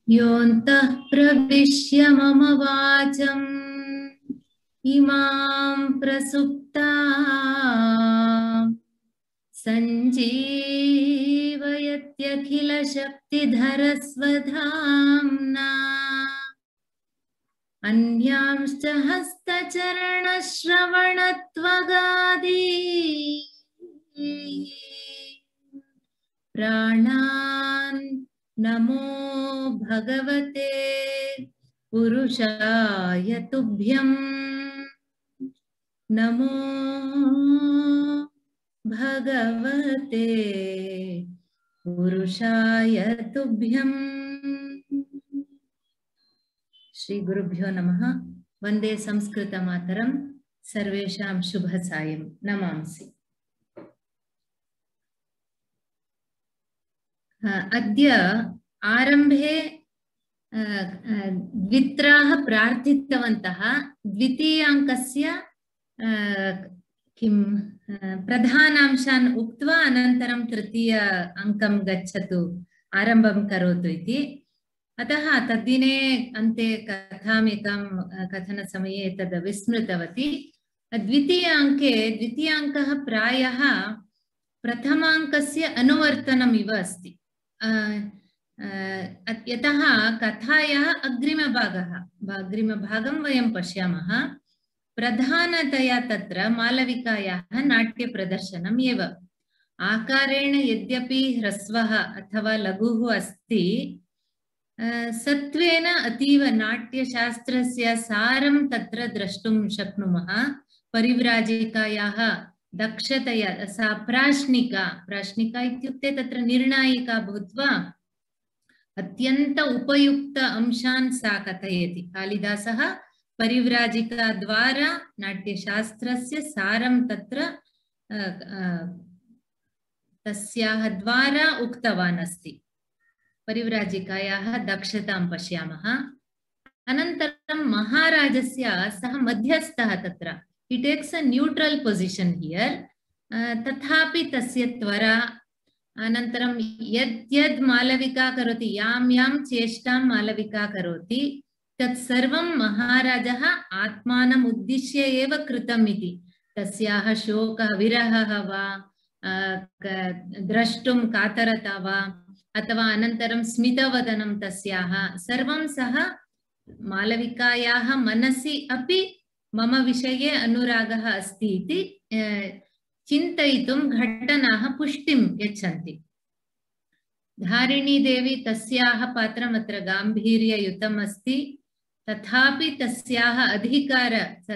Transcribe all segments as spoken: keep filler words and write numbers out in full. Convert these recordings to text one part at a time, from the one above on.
योऽन्तः प्रविश्य मम वाचम् इमां प्रसुप्ताम् सञ्जीवयत्यखिलशक्तिधरस्वधाम्ना अन्यांश्च हस्तचरणश्रवणत्वगादीन् प्राणान् नमो भगवते पुरुषाय तुभ्यं नमो भगवते पुरुषाय तुभ्यं। श्री गुरुभ्यो नमः। वंदे संस्कृतमातरं। सर्वेषां शुभसायं नमांसि। अद्य आरंभे द्वित्राः प्रार्थितवन्तः द्वितीयाङ्कस्य किं प्रधानांशान् उक्त्वा अनन्तरं तृतीय अङ्कं गच्छतु आरम्भं करोतु इति। अतः तद्दिने अन्ते कथामेकां कथनसमये तद् विस्मृतवती। द्वितीयाङ्के द्वितीयाङ्कः प्रायः प्रथमाङ्कस्य अनुवर्तनम् इव अस्ति। यतः कथायाः अग्रिमभागः अग्रिमभागं वयं पश्यामः। प्रधानतया तत्र मालविकायाः नाट्यप्रदर्शनम् एव। आकारेण यद्यपि ह्रस्वः अथवा लघुः अस्ति, सत्त्वेन अतीव नाट्यशास्त्रस्य सारं तत्र द्रष्टुं शक्नुमः। परिव्राजिकायाः दक्षतया सा प्राश्निका प्राश्निका इत्युक्ते तत्र निर्णायिका भूत्वा अत्यंत उपयुक्त अंशान् सा कथयति। कालिदासः परिव्राजिका द्वारा नाट्यशास्त्रस्य सारं तत्र तस्याः द्वारा उक्तवान् अस्ति। परिव्राजिकायाः दक्षतां पश्यामः। अनन्तरं महाराजस्य सः मध्यस्थः तत्र he takes a neutral position here. तथापि तस्य त्वरा अनन्तरं यद् यद् मालविका करोति, यां यां चेष्टां मालविका करोति, तत् सर्वं महाराजः आत्मानम् उद्दिश्य एव कृतम् इति। तस्याः शोकः विरहः वा द्रष्टुं कातरता वा अथवा अनन्तरं स्मितवदनं तस्याः सर्वं सः मालविकायाः मनसि अपि मम विषये अनुरागः अस्ति इति चिन्तयितुं घटनाः पुष्टिं यच्छन्ति। धारिणी देवी तस्याः पात्रम् अत्र गाम्भीर्ययुतम् अस्ति। तथापि तस्याः अधिकार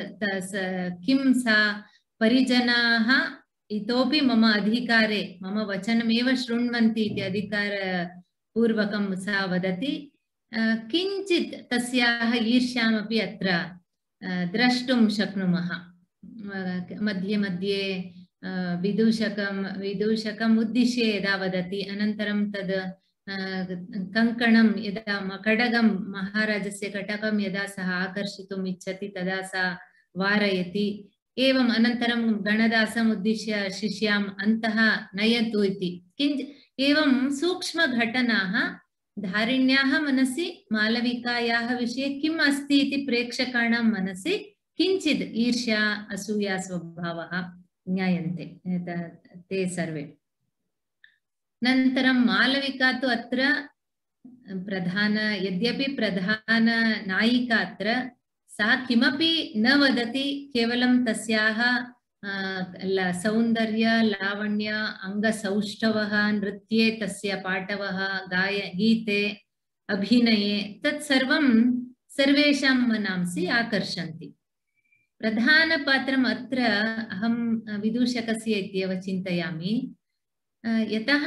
किं सा परिजनाः इतोपि मम अधिकारे मम वचनमेव शृण्वन्ति इति अधिकारपूर्वकं सा वदति। किञ्चित् तस्याः ईर्ष्यामपि अत्र द्रष्टुं शक्नुमः। मध्ये मध्ये विदूषकं विदूषकम् उद्दिश्य यदा वदति, अनन्तरं तद् कङ्कणं यदा कडगं महाराजस्य कटकं यदा सः आकर्षितुम् इच्छति तदा सा वारयति। एवम् अनन्तरं गणदासम् उद्दिश्य शिष्याम् अन्तः नयतु इति किञ्चित् एवं सूक्ष्मघटनाः धारिण्याः मनसि मालविकायाः विषये किम् अस्ति इति प्रेक्षकाणां मनसि किञ्चित् ईर्ष्या असूया स्वभावः ज्ञायन्ते ते सर्वे। अनन्तरं मालविका तु अत्र प्रधान यद्यपि प्रधान नायिका अत्र सा किमपि न वदति, केवलं तस्याः सौन्दर्य लावण्य अंगसौष्ठवः नृत्ये तस्य पाटवः गाय गीते अभिनये तत्सर्वं सर्वेषां मनांसि आकर्षन्ति। प्रधानपात्रम् अत्र अहं विदूषकस्य इत्येव चिन्तयामि, यतः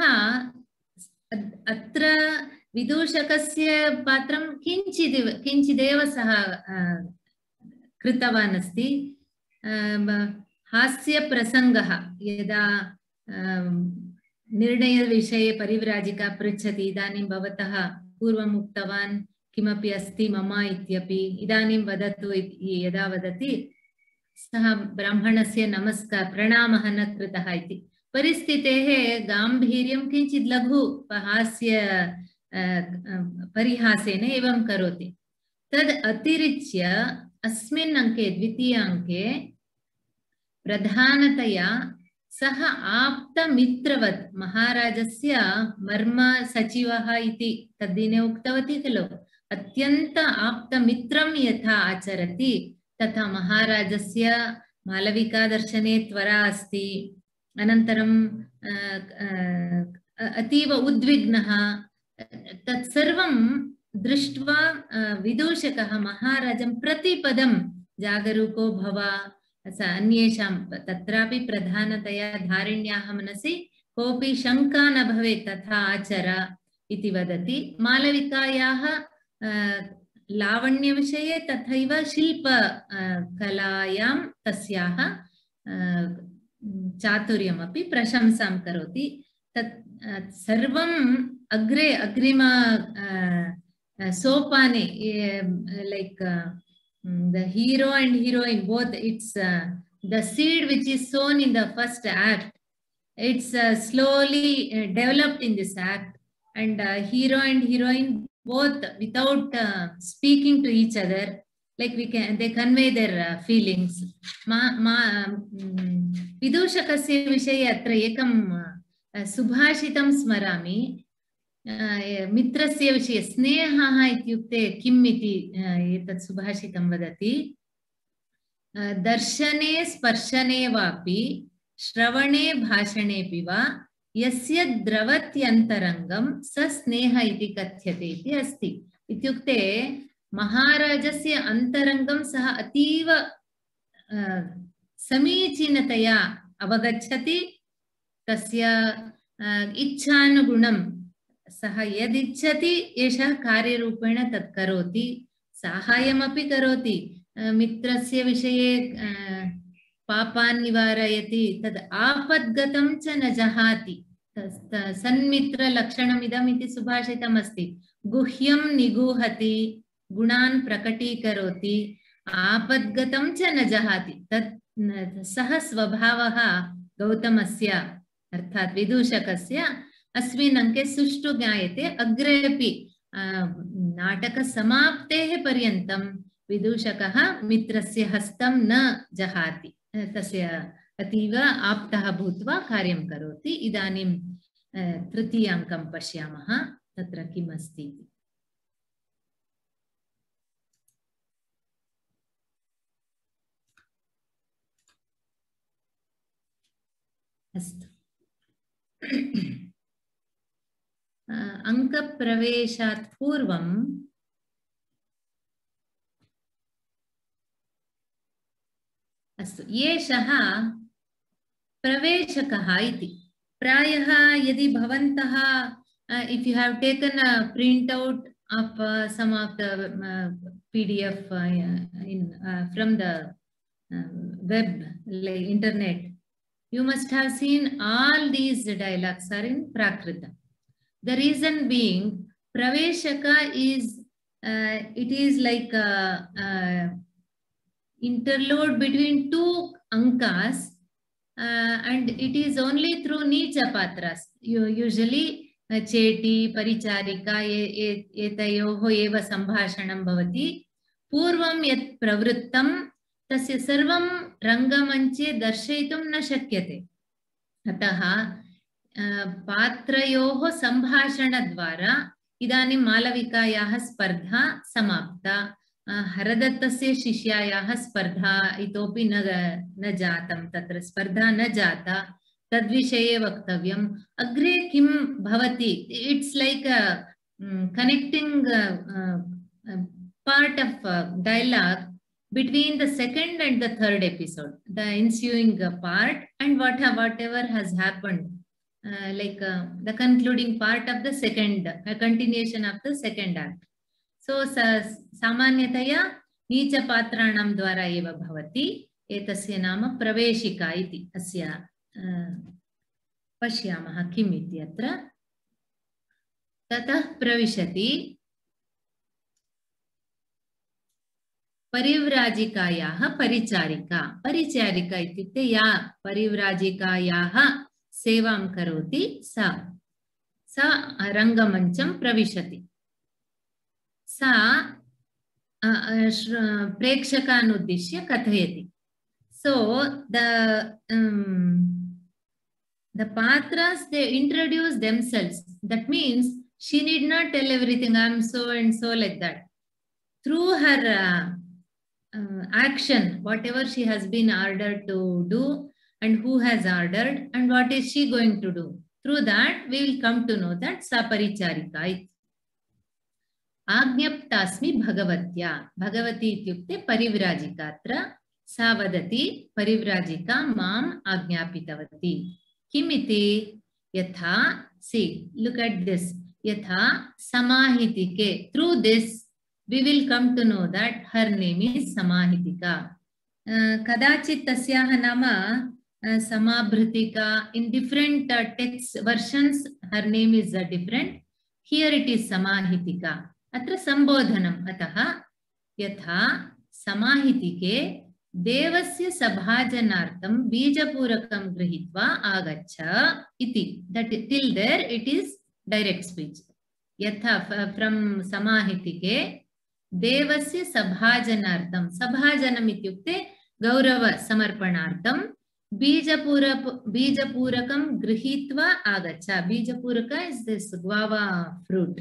अत्र विदूषकस्य पात्रं किञ्चिदेव किञ्चिदेव सः कृतवान् अस्ति। हास्यप्रसङ्गः यदा निर्णयविषये परिव्राजिका पृच्छति, इदानीं भवतः पूर्वम् उक्तवान् किमपि अस्ति मम इत्यपि, इदानीं वदतु इति यदा वदति सः ब्राह्मणस्य नमस्कार प्रणामः न कृतः इति। परिस्थितेः गाम्भीर्यं किञ्चित् लघु हास्य परिहासेन एवं करोति। तद् अतिरिच्य अस्मिन् अंके द्वितीय अंके प्रधानतया सः आप्तमित्रवत् महाराजस्य मर्म सचिवः इति तद्दिने उक्तवती खलु, अत्यन्त आप्तमित्रं यथा आचरति तथा महाराजस्य मालविकादर्शने त्वरा अस्ति। अनन्तरं अतीव उद्विग्नः, तत्सर्वं दृष्ट्वा विदूषकः महाराजं प्रतिपदं जागरूको भव, अन्येषां तत्रापि प्रधानतया धारिण्याः मनसि कोऽपि शङ्का न भवेत् तथा आचर इति वदति। मालविकायाः लावण्यविषये तथैव शिल्पकलायां तस्याः चातुर्यमपि प्रशंसां करोति। तत् सर्वम् अग्रे अग्रिम सोपाने like uh, the hero and heroine both, it's uh, the seed which is sown in the first act, it's uh, slowly uh, developed in this act, and uh, hero and heroine both without uh, speaking to each other, like we can they convey their uh, feelings. Ma ma um, vidushakasya विषये अत्र एकं सुभाषितं स्मरामि। मित्रस्य विषये स्नेहः इत्युक्ते किम् इति एतत् सुभाषितं वदति। दर्शने स्पर्शने वापि श्रवणे भाषणेऽपि वा यस्य द्रवत्यन्तरङ्गं स स्नेह इति कथ्यते इति अस्ति। इत्युक्ते महाराजस्य अन्तरङ्गं सः अतीव समीचीनतया अवगच्छति। तस्य इच्छानुगुणं सः यदिच्छति एषः कार्यरूपेण तत् करोति, साहाय्यमपि करोति। मित्रस्य विषये पापान् निवारयति, तद् आपद्गतं च न जहाति। सन्मित्रलक्षणमिदम् इति सुभाषितम् अस्ति। गुह्यं निगूहति, गुणान् प्रकटीकरोति, आपद्गतं च न जहाति। तत् सः स्वभावः गौतमस्य अर्थात् विदूषकस्य अस्मिन् अंके सुष्ठु ज्ञायते। अग्रेपि नाटकसमाप्तेः पर्यन्तं विदूषकः मित्रस्य हस्तं न जहाति, तस्य अतीव आप्तः भूत्वा कार्यं करोति। इदानीं तृतीयाङ्कं पश्यामः, तत्र किम् अस्ति इति। अस्तु, अंकप्रवेशात् पूर्वं अस्तु एषः प्रवेशकः इति। प्रायः यदि भवन्तः if you have taken a printout of uh, some of the uh, P D F uh, in uh, from the uh, web like internet, you must have seen all these dialogues are in Prakrita. The reason being, Praveshaka is, uh, it is like a, a interlude between two ankas, uh, and it is only through Neecha Patras. You usually uh, Cheti, Paricharika, एतयोः एव सम्भाषणं भवति। पूर्वं यत् प्रवृत्तं तस्य सर्वं रङ्गमञ्चे दर्शयितुं न शक्यते। अतः पात्रयोः सम्भाषणद्वारा इदानीं मालविकायाः स्पर्धा समाप्ता। हरदत्तस्य शिष्यायाः स्पर्धा इतोपि न न जातं, तत्र स्पर्धा न जाता, तद्विषये वक्तव्यम्। अग्रे किं भवति, it's like connecting part of dialogue between the second and the third episode, the ensuing part and what whatever has happened, uh, like uh, the concluding part of the second, a continuation of the second act. So सामान्यतया नीचपात्राणां द्वारा एव भवति। एतस्य नाम प्रवेशिका इति। अस्य पश्यामः किम् इति। अत्र ततः प्रविशति परिव्राजिकायाः परिचारिका। परिचारिका इत्युक्ते या परिव्राजिकायाः सेवां करोति सा। सा रङ्गमञ्चं प्रविशति। सा प्रेक्षकान् उद्दिश्य कथयति। So the um, the patras, they introduce themselves. That means she need not tell everything. I am so and so like that. Through her uh, uh, action, whatever she has been ordered to do, and who has ordered, and what is she going to do. Through that, we will come to know that sa paricharika. आज्ञप्तास्मि भगवत्या। भगवती इत्युक्ते परिव्राजिका। अत्र सा वदति परिव्राजिका माम् आज्ञापितवती। किमिति? यथा, see, look at this, यथा समाहितिके। Through this we will come to know that her name is समाहितिका। कदाचित् तस्याः नाम समाभृतिका। In different uh, text versions her name is uh, different. Here it is समाहितिका। अत्र संबोधनम्। अतः यथा समाहितिके देवस्य सभाजनार्थं बीजपूरकं गृहीत्वा आगच्छ इति। That till there it is direct speech. यथा from समाहितिके देवस्य सभाजनार्थं, सभाजनम् इत्युक्ते गौरव समर्पणार्थं बीजपूर बीजपूरकं गृहीत्वा आगच्छ। बीजपूरक is this guava fruit.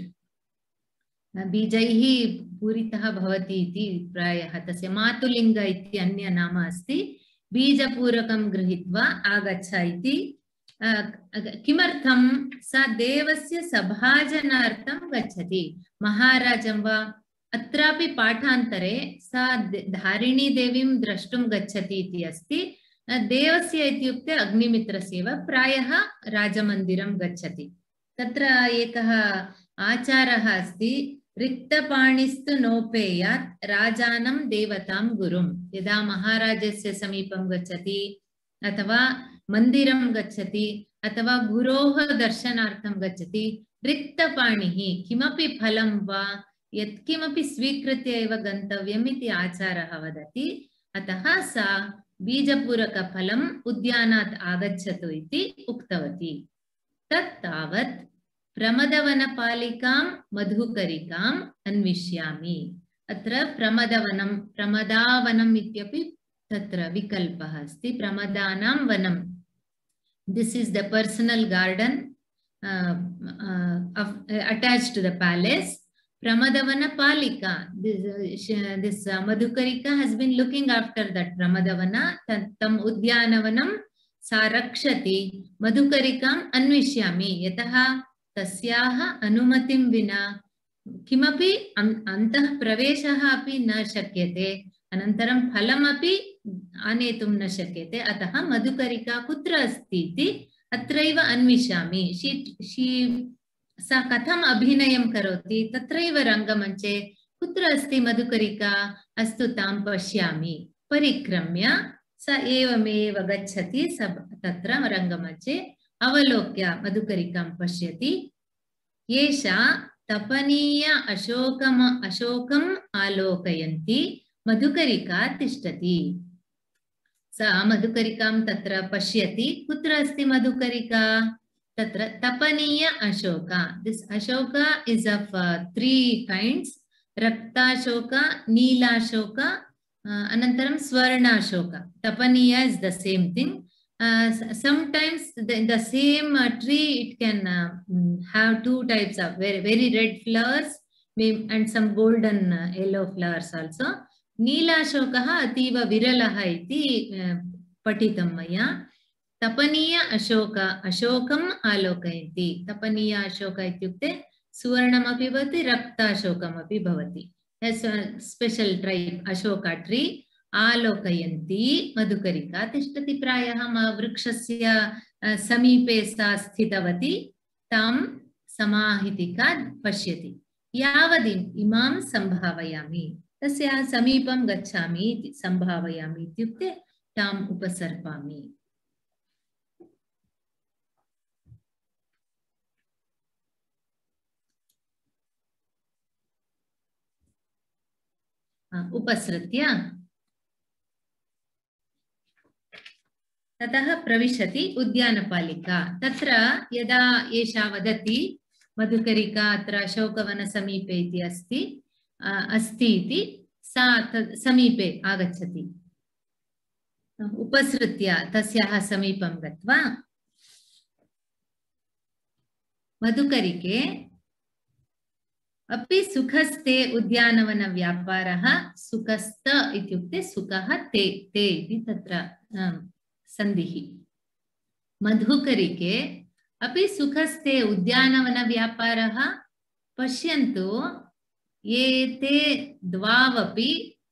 बीजैः पूरितः भवति इति प्रायः तस्य मातुलिङ्ग इति अन्य नाम अस्ति। बीजपूरकं गृहीत्वा आगच्छ इति। किमर्थं? सा देवस्य सभाजनार्थं गच्छति। महाराजं वा अत्रापि पाठान्तरे सा धारिणी देवीं द्रष्टुं गच्छति इति अस्ति। देवस्य इत्युक्ते अग्निमित्रस्य एव। प्रायः राजमन्दिरं गच्छति। तत्र एकः आचारः अस्ति, रिक्तपाणिस्तु नोपेयात् राजानं देवतां गुरुं। यदा महाराजस्य समीपं गच्छति अथवा मन्दिरं गच्छति अथवा गुरोः दर्शनार्थं गच्छति, रिक्तपाणिः किमपि फलं वा यत्किमपि स्वीकृत्य एव गन्तव्यम् इति आचारः वदति। अतः सा बीजपूरकफलम् उद्यानात् आगच्छतु इति उक्तवती। तत् तावत् प्रमदवनपालिकां मधुकरिकाम् अन्विष्यामि। अत्र प्रमदवनं, प्रमदावनम् इत्यपि तत्र विकल्पः अस्ति। प्रमदानां वनं, this is the personal garden attached to the palace. Pramadavana this, this uh, Madhukarika has been looking after that Pramadavana. Tam Udyanavanam sarakshati Madhukarikam anvishyami. Yataha tasyaha anumatim vina kimapi antah praveshaha api na shakyate. Anantaram phalam api anetum na shakyate. Ataha Madhukarika kutra asti iti atraiva anvishami. She, she सा कथम अभिनयं करोति तत्रैव रंगमंचे कुत्र अस्ति मधुकरिका अस्तु तां पश्यामि परिक्रम्य सा एवमेव गच्छति सब तत्र रंगमंचे अवलोक्य मधुकरिकां पश्यति एषा तपनीय अशोकम अशोकम् आलोकयन्ती मधुकरिका तिष्ठति सा मधुकरिकां तत्र पश्यति कुत्र अस्ति मधुकरिका Tatra Tapaniya Ashoka. This Ashoka is of uh, three kinds. Rakta Ashoka, Neela Ashoka, uh, Anantaram Swarna Ashoka. Tapaniya is the same thing. Uh, sometimes the, the same uh, tree, it can uh, have two types of very, very red flowers and some golden uh, yellow flowers also. Neela Ashokaha Ativa Viralaha iti uh, Patitam Maya. Tapaniya Ashoka Ashokam Alokayanti. Tapaniya Ashoka ityukte Suvarnamapi bhavati Rakta Ashokamapi bhavati. Has a special tribe Ashoka tree. Alokayanti Madhukarika tishtati prayaha vrikshasya samipe sa sthitavati tam samahitika pashyati. Yavadim imam sambhavayami. Tasya samipam gacchami iti sambhavayami ityukte tam upasarpami. उपसृत्य ततः प्रविशति उद्यानपालिका तत्र यदा एषा वदति मधुकरिका अत्र अशोकवनसमीपे इति अस्ति अस्ति इति सा समीपे आगच्छति। उपसृत्य तस्याः समीपं गत्वा मधुकरिके अपि सुखस्ते उद्यानवन व्यापारः सुखस्त इत्युक्ते सुखः ते ते इति तत्र सन्धिः। मधुकरिके अपि सुखस्ते उद्यानवन व्यापारः पश्यन्तु एते द्वावपि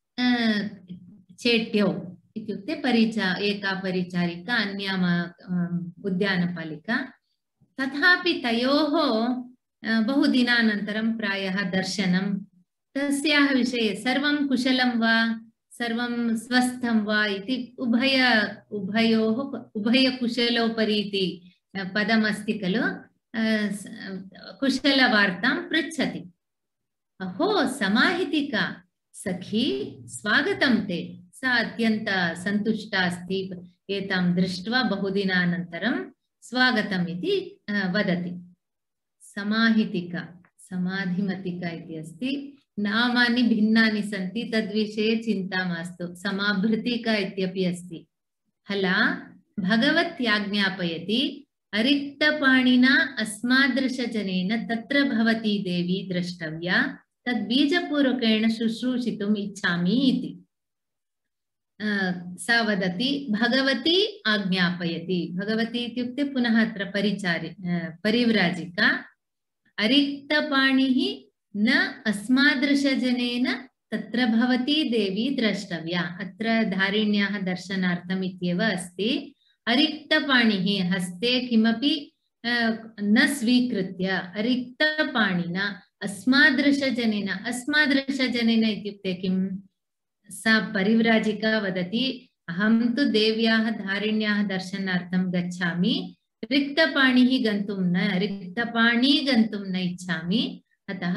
चेट्यौ इत्युक्ते परिचा एका परिचारिका अन्या उद्यानपालिका तथापि तयोः बहुदिनानन्तरं प्रायः दर्शनं तस्याः विषये सर्वं कुशलं वा सर्वं स्वस्थं वा इति उभय उभयोः उभयकुशलोपरि इति पदमस्ति खलु कुशलवार्तां पृच्छति। अहो समाहितिका सखी स्वागतं ते। सा अत्यन्त सन्तुष्टा अस्ति एतां दृष्ट्वा बहुदिनानन्तरं स्वागतम् इति वदति। समाहितिका समाधिमतिका इति अस्ति। नामानि भिन्नानि सन्ति तद्विषये चिन्ता मास्तु। समाभृतिका इत्यपि अस्ति। हला भगवत्याज्ञापयति अरिक्तपाणिना अस्मादृशजनेन तत्र भवती देवी द्रष्टव्या तद्बीजपूर्वकेण शुश्रूषितुम् इच्छामि इति सा वदति। भगवती आज्ञापयति। भगवती इत्युक्ते पुनः अत्र परिचारि परिव्राजिका। अरिक्तपाणिः न अस्मादृशजनेन तत्र भवती देवी द्रष्टव्या। अत्र धारिण्याः दर्शनार्थम् इत्येव अस्ति। अरिक्तपाणिः हस्ते किमपि न स्वीकृत्य अरिक्तपाणिना अस्मादृशजनेन। अस्मादृशजनेन इत्युक्ते किम्? सा परिव्राजिका वदति अहं तु देव्याः धारिण्याः दर्शनार्थं गच्छामि रिक्तपाणिः गन्तुं न रिक्तपाणी गन्तुं न इच्छामि। अतः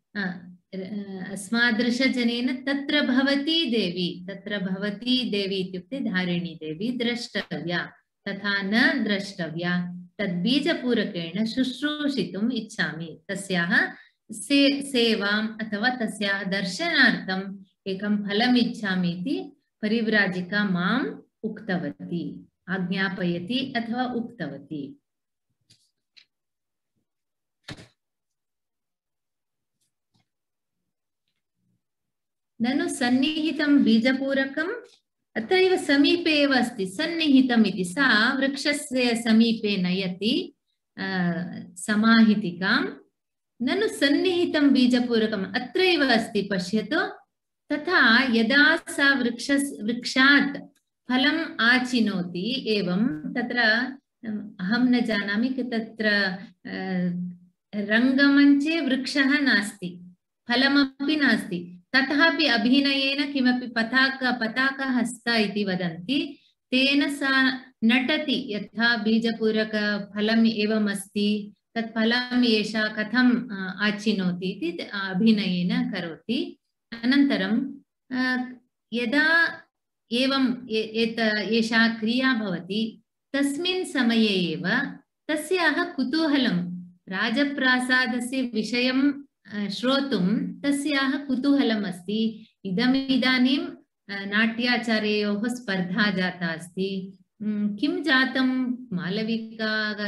अस्मादृशजनेन तत्र भवती देवी तत्र भवती देवी इत्युक्ते धारिणी देवी द्रष्टव्या तथा न द्रष्टव्या तद्बीजपूरकेण शुश्रूषितुम् इच्छामि। तस्याः से सेवाम् अथवा तस्याः दर्शनार्थम् एकं फलम् इच्छामि इति परिव्राजिका माम् उक्तवती। आज्ञापयति अथवा उक्तवती। ननु सन्निहितं बीजपूरकम् अत्रैव समीपे एव अस्ति। सन्निहितम् इति सा वृक्षस्य समीपे नयति समाहितिकां। ननु सन्निहितं बीजपूरकम् अत्रैव अस्ति पश्यतु। तथा यदा सा वृक्ष वृक्षात् फलम् आचिनोति एवं तत्र अहं न जानामि तत्र रङ्गमञ्चे वृक्षः नास्ति फलमपि नास्ति तथापि अभिनयेन किमपि पताक पताकहस्त इति वदन्ति तेन सा नटति यथा बीजपूरक फलम् एवम् अस्ति तत् फलम् एषा कथम् आचिनोति इति अभिनयेन करोति। अनन्तरं यदा एवं एत एषा क्रिया भवति तस्मिन् समये एव तस्याः कुतूहलं राजप्रासादस्य विषयं श्रोतुं तस्याः कुतूहलम् अस्ति। इदम् इदानीं नाट्याचार्ययोः स्पर्धा जाता अस्ति। किं जातं मालविका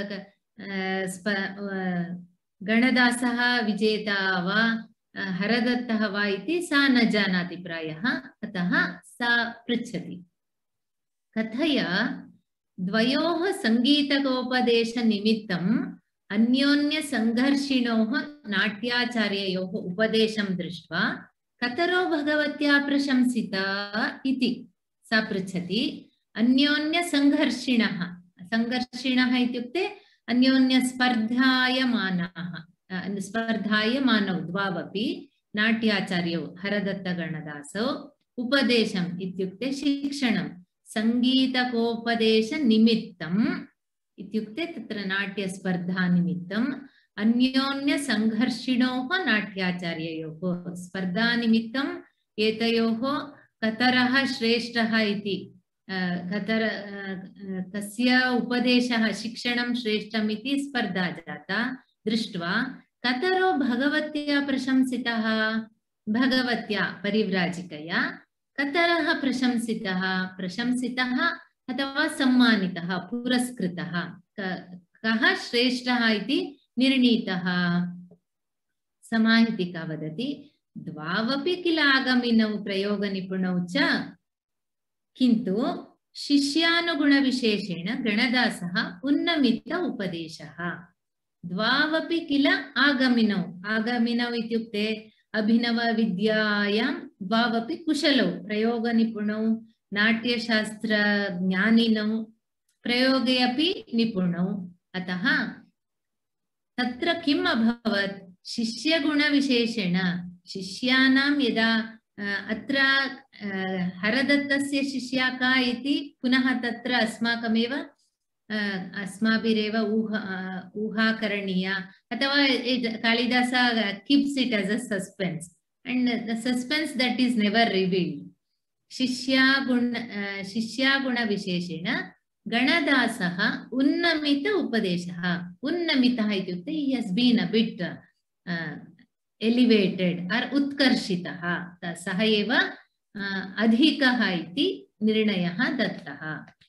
गणदासः विजेता वा हरदत्तः वा इति सा न जानाति प्रायः। अतः सा पृच्छति कथय द्वयोः सङ्गीतकोपदेशनिमित्तम् अन्योन्यसङ्घर्षिणोः नाट्याचार्ययोः उपदेशं दृष्ट्वा कतरो भगवत्या प्रशंसिता इति सा पृच्छति। अन्योन्यसङ्घर्षिणः सङ्घर्षिणः इत्युक्ते अन्योन्यस्पर्धायमानाः स्पर्धायमानौ द्वावपि नाट्याचार्यौ हरदत्तगणदासौ उपदेशम् इत्युक्ते शिक्षणं सङ्गीतकोपदेशनिमित्तम् इत्युक्ते तत्र नाट्यस्पर्धानिमित्तम् अन्योन्यसङ्घर्षिणोः नाट्याचार्ययोः स्पर्धानिमित्तम् एतयोः कतरः श्रेष्ठः इति कतर कस्य उपदेशः शिक्षणं श्रेष्ठम् इति स्पर्धा जाता दृष्ट्वा कतरो भगवत्या प्रशंसितः भगवत्या परिव्राजिकया कतरः प्रशंसितः प्रशंसितः अथवा सम्मानितः पुरस्कृतः कः श्रेष्ठः इति निर्णीतः समाहितिका वदति द्वावपि किल आगमिनौ प्रयोगनिपुणौ च किन्तु शिष्यानुगुणविशेषेण गणदासः उन्नमित उपदेशः द्वावपि किल आगमिनौ आगमिनौ इत्युक्ते अभिनव विद्यायां द्वावपि कुशलौ प्रयोगनिपुणौ नाट्यशास्त्र ज्ञानिनौ प्रयोगे अपि निपुणौ अतः तत्र किम् अभवत् शिष्यगुणविशेषेण शिष्यानां यदा अत्र हरदत्तस्य शिष्या का इति पुनः तत्र अस्माकमेव अस्माभिरेव ऊहा ऊहा करणीया अथवा Kalidas keeps it as a suspense and the suspense that is never revealed शिष्या गुण शिष्या गुण विशेषेण गणदासः उन्नमित उपदेशः उन्नमितः इत्युक्ते he has been a bit uh, elevated or उत्कर्षितः सः एव अधिकः इति निर्णयः दत्तः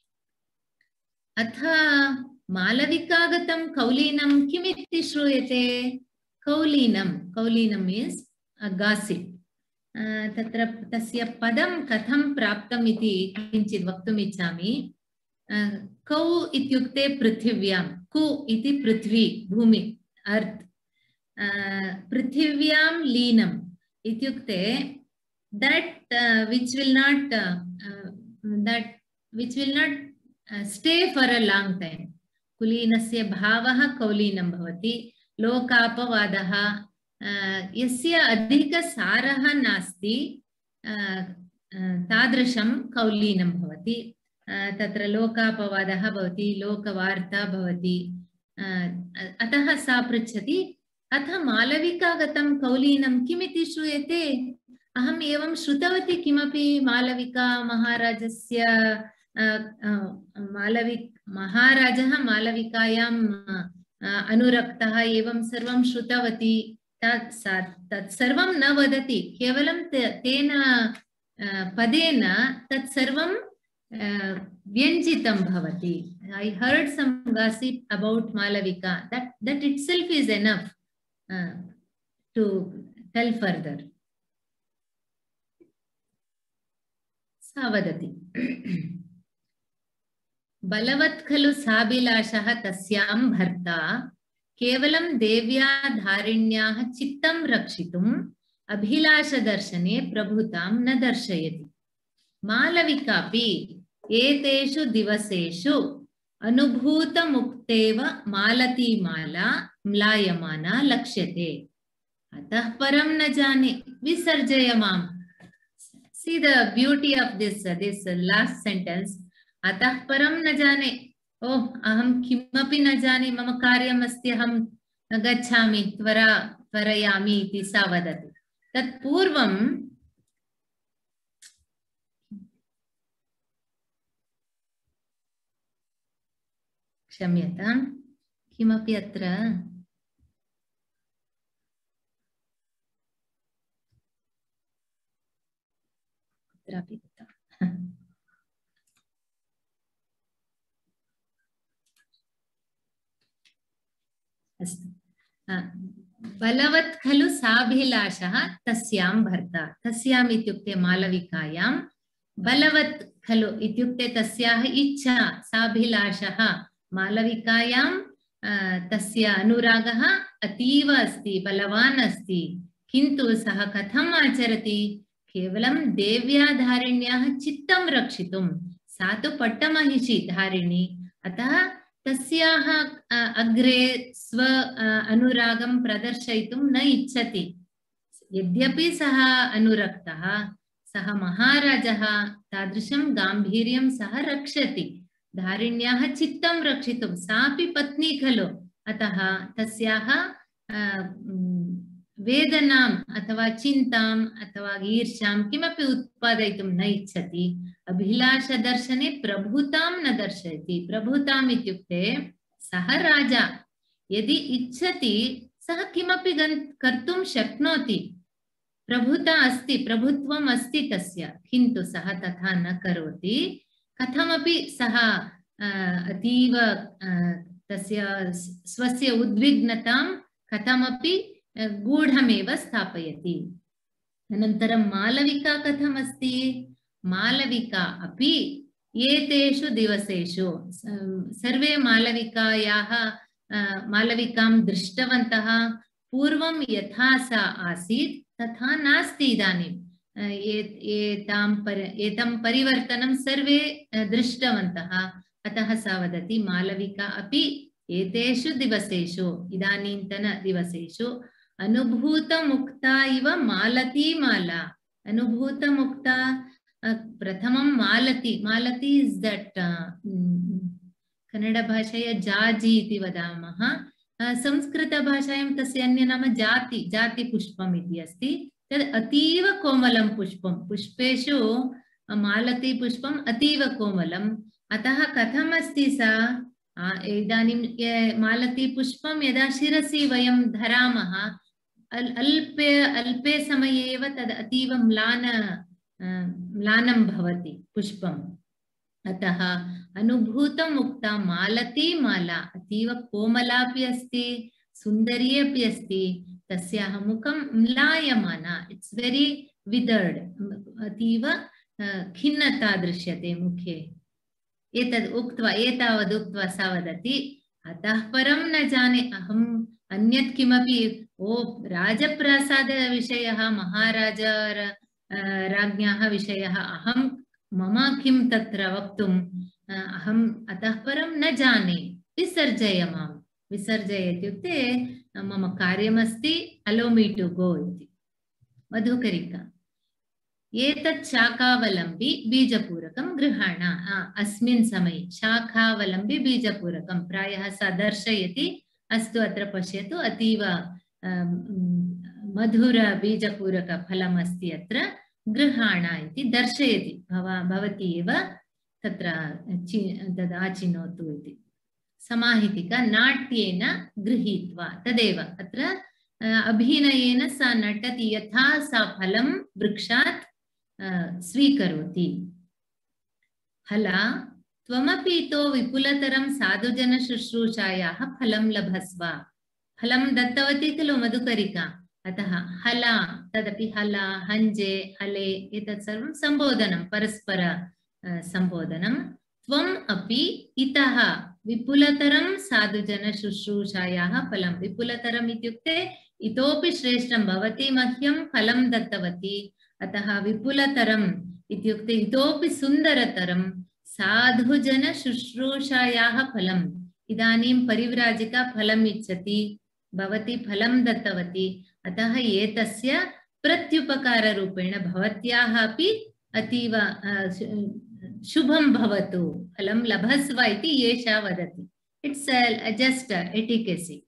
अथ मालविकागतं कौलीनं किमिति श्रूयते कौलीनं कौलीनं मीन्स् gossip तत्र तस्य पदं कथं प्राप्तम् इति किञ्चित् वक्तुम् इच्छामि कौ इत्युक्ते पृथिव्यां कु इति पृथ्वी भूमि अर्थ पृथिव्यां लीनम् इत्युक्ते that uh, which will not uh, uh, that which will not uh, stay for a long time कुलीनस्य भावः कौलीनं भवति लोकापवादः यस्य अधिकसारः नास्ति तादृशं कौलीनं भवति तत्र लोकापवादः भवति लोकवार्ता भवति अतः सा पृच्छति अथ मालविकागतं कौलीनं किमिति श्रूयते अहम् एवं श्रुतवती किमपि मालविका महाराजस्य मालविक महाराजः मालविकायाम् अनुरक्तः एवं सर्वं श्रुतवती तत् सर्वं न वदति केवलं तेन पदेन तत् सर्वं व्यञ्जितं भवति I heard some gossip about Malavika that that itself is enough uh, to tell further सा वदति बलवत् खलु साभिलाषः तस्यां भर्ता केवलं देव्या धारिण्याः चित्तं रक्षितुम् अभिलाषदर्शने प्रभुतां न दर्शयति मालविकापि एतेषु दिवसेषु अनुभूतमुक्तेव मालतीमाला म्लायमाना लक्ष्यते अतः परं न जाने विसर्जय माम् See the beauty of this uh, this uh, last sentence अतः परं न जाने ओह अहं किमपि न जाने मम कार्यम् अस्ति अहं गच्छामि त्वरा त्वरयामि इति सा वदति तत् पूर्वं क्षम्यतां किमपि अत्र कुत्रापि बलवत् खलु साभिलाषः तस्यां भर्ता तस्याम् इत्युक्ते मालविकायां बलवत् खलु इत्युक्ते तस्याः इच्छा साभिलाषः मालविकायां तस्य अनुरागः अतीव अस्ति बलवान् अस्ति किन्तु सः कथम् आचरति केवलं देव्या धारिण्याः चित्तं रक्षितुं सा तु पट्टमहिषी धारिणी अतः तस्याः अग्रे स्व अनुरागं प्रदर्शयितुं न इच्छति यद्यपि सः अनुरक्तः सः महाराजः तादृशं गाम्भीर्यं सः रक्षति धारिण्याः चित्तं रक्षितुं सापि पत्नी खलु अतः तस्याः वेदनाम् अथवा चिन्ताम् अथवा ईर्ष्यां किमपि उत्पादयितुं न इच्छति अभिलाषदर्शने प्रभुतां न दर्शयति प्रभुताम् इत्युक्ते सः राजा यदि इच्छति सः किमपि कर्तुं शक्नोति, प्रभुता अस्ति, प्रभुत्वम् अस्ति तस्य, किन्तु सः तथा न करोति। कथमपि सः अतीव तस्य स्वस्य उद्विग्नतां कथमपि गूढमेव स्थापयति। अनन्तरं मालविका कथम् अस्ति? मालविका अपि एतेषु दिवसेषु सर्वे मालविकायाः मालविकां दृष्टवन्तः। पूर्वं यथा सा आसीत् तथा नास्ति इदानीम्। एतां पर एतं परिवर्तनं सर्वे दृष्टवन्तः। अतः सा वदति मालविका अपि एतेषु दिवसेषु, इदानीन्तन दिवसेषु अनुभूतमुक्ता इव मालती माला। अनुभूतमुक्ता प्रथमं मालती, मालती इस् दट् कन्नड भाषायां जाजि इति वदामः, संस्कृतभाषायां तस्य अन्यनाम जाति, जातिपुष्पम् इति अस्ति। तद् अतीव कोमलं पुष्पं, पुष्पेषु मालती पुष्पम् अतीव कोमलम्। अतः कथम् अस्ति सा? इदानीं मालती पुष्पं यदा शिरसि वयं धरामः, अल्पे अल्पे समये एव तद् अतीव म्लान म्लानं भवति पुष्पम्। अतः अनुभूतमुक्ता मालती माला अतीव कोमलापि अस्ति, सुन्दरी अपि अस्ति। तस्याः मुखं म्लायमाना, इट्स् वेरी विदर्ड, अतीव खिन्नता दृश्यते मुखे। एतद् उक्त्वा एतावद् उक्त्वा सा वदति, अतः परं न जाने अहम् अन्यत् किमपि, ओ राजप्रासादविषयः, महाराजा राज्ञाः विषयः अहं मम किं तत्र वक्तुम्, अहम् अतः परं न जाने, विसर्जय मां। विसर्जय इत्युक्ते मम कार्यमस्ति, अलो मी टु गो इति। मधुकरिका एतत् शाखावलम्बी बीजपूरकं गृहाण। अस्मिन् समये शाखावलम्बी बीजपूरकं प्रायः सा दर्शयति, अस्तु अत्र पश्यतु अतीव मधुर बीजपूरकफलम् अस्ति अत्र, गृहाण इति दर्शयति। भवा भवती एव तत्र तद् आचिनोतु इति। समाहितिका नाट्येन गृहीत्वा, तदेव अत्र अभिनयेन सा नटति, यथा सा फलं वृक्षात् स्वीकरोति। हला त्वमपि इतो विपुलतरं साधुजन शुश्रूषायाः फलं लभस्व। फलं दत्तवती खलु मधुकरिका, अतः हला, तदपि हला, हञ्जे, हले, एतत् सर्वं सम्बोधनं, परस्पर सम्बोधनं। त्वम् अपि इतः विपुलतरं साधुजन शुश्रूषायाः फलं। विपुलतरम् इत्युक्ते इतोपि श्रेष्ठं, भवती मह्यं फलं दत्तवती, अतः विपुलतरम् इत्युक्ते इतोपि सुन्दरतरं साधुजन शुश्रूषायाः फलम्। इदानीं परिव्राजिका फलम् इच्छति, भवती फलं दत्तवती, अतः एतस्य प्रत्युपकाररूपेण भवत्याः अपि अतीव शुभं भवतु, फलं लभस्व इति एषा वदति। इट्स् जस्ट एटिकेसी।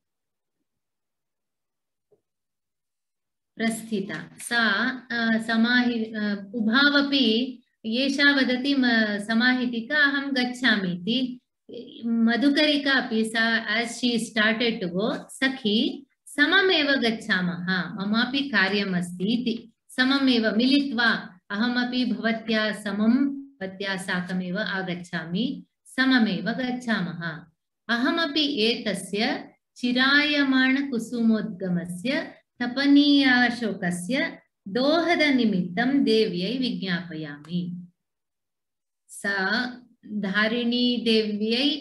प्रस्थिता सा समाहि उभावपि एषा वदति समाहितिका अहं गच्छामि इति। मधुकरिका अपि सा as she started to go, सखी सममेव गच्छामः, ममापि कार्यम् अस्ति इति। सममेव मिलित्वा अहमपि भवत्या समं भवत्या साकमेव आगच्छामि, सममेव गच्छामः। अहमपि एतस्य चिरायमाण कुसुमोद्गमस्य तपनीयाशोकस्य दोहदनिमित्तं देव्यै विज्ञापयामि। सा धारिणी देव्यै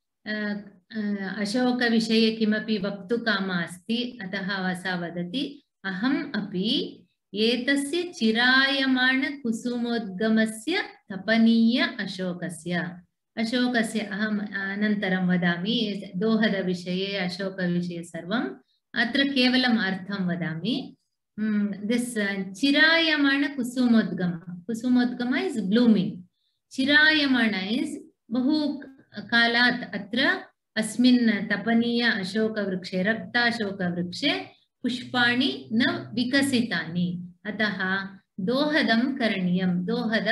अशोकविषये किमपि वक्तुकामा अस्ति, अतः सा वदति अहम् अपि एतस्य चिरायमाण कुसुमोद्गमस्य तपनीय अशोकस्य। अशोकस्य अहम् अनन्तरं वदामि, दोहदविषये अशोकविषये सर्वम्, अत्र केवलम् अर्थं वदामि। दिस् चिरायमाण कुसुमोद्गम, कुसुमोद्गम इस् ब्लूमिंग, चिरायमाण इस् बहु कालात् अत्र अस्मिन् तपनीय अशोकवृक्षे, रक्ताशोकवृक्षे पुष्पाणि न विकसितानि, अतः दोहदं करणीयं। दोहद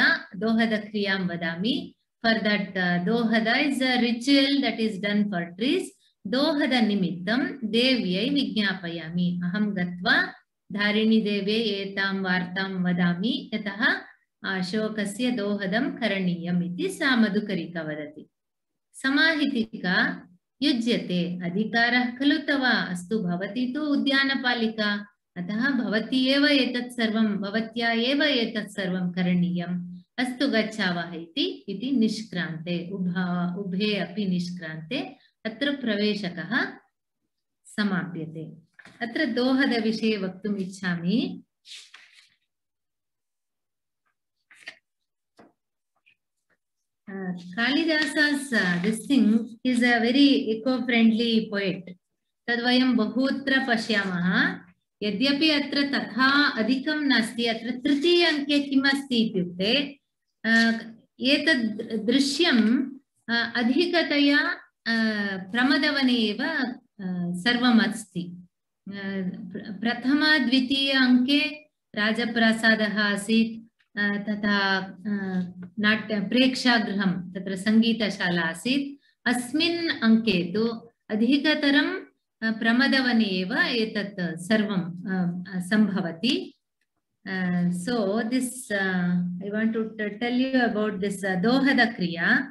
दोहदक्रियां वदामि। For that uh, dohada is a ritual that is done for trees. दोहदनिमित्तं देव्यै विज्ञापयामि। अहं गत्वा धारिणी देव्यै एतां वार्तां वदामि यतः अशोकस्य दोहदं करणीयम् इति सा मधुकरिका वदति। समाहितिका युज्यते। अधिकारः खलु तव? अस्तु, भवती तु उद्यानपालिका, अतः भवती एव एतत् सर्वं भवत्या एव एतत् सर्वं करणीयम्। अस्तु, गच्छावः इति इति निष्क्रान्ते, उभा उभे अपि निष्क्रान्ते अत्र प्रवेशकः समाप्यते। अत्र दोहदविषये वक्तुम् इच्छामि। Uh, Kalidasa's uh, this thing is a very eco-friendly poet. Tadvayam bahutra pashyamaha. Yadyapi atra tatha adhikam nasti. Atra tritiya anke kim asti ityukte etad drishyam adhikataya pramadavane eva sarvam asti. Prathama dvitiya anke rajaprasadaha asit. तथा नाट्य प्रेक्षागृहं तत्र संगीतशाला आसीत्। अस्मिन् अंके तु अधिकतरं प्रमदवने एव एतत् सर्वं सम्भवति। So this uh, I want to tell you about this uh, dohada kriya.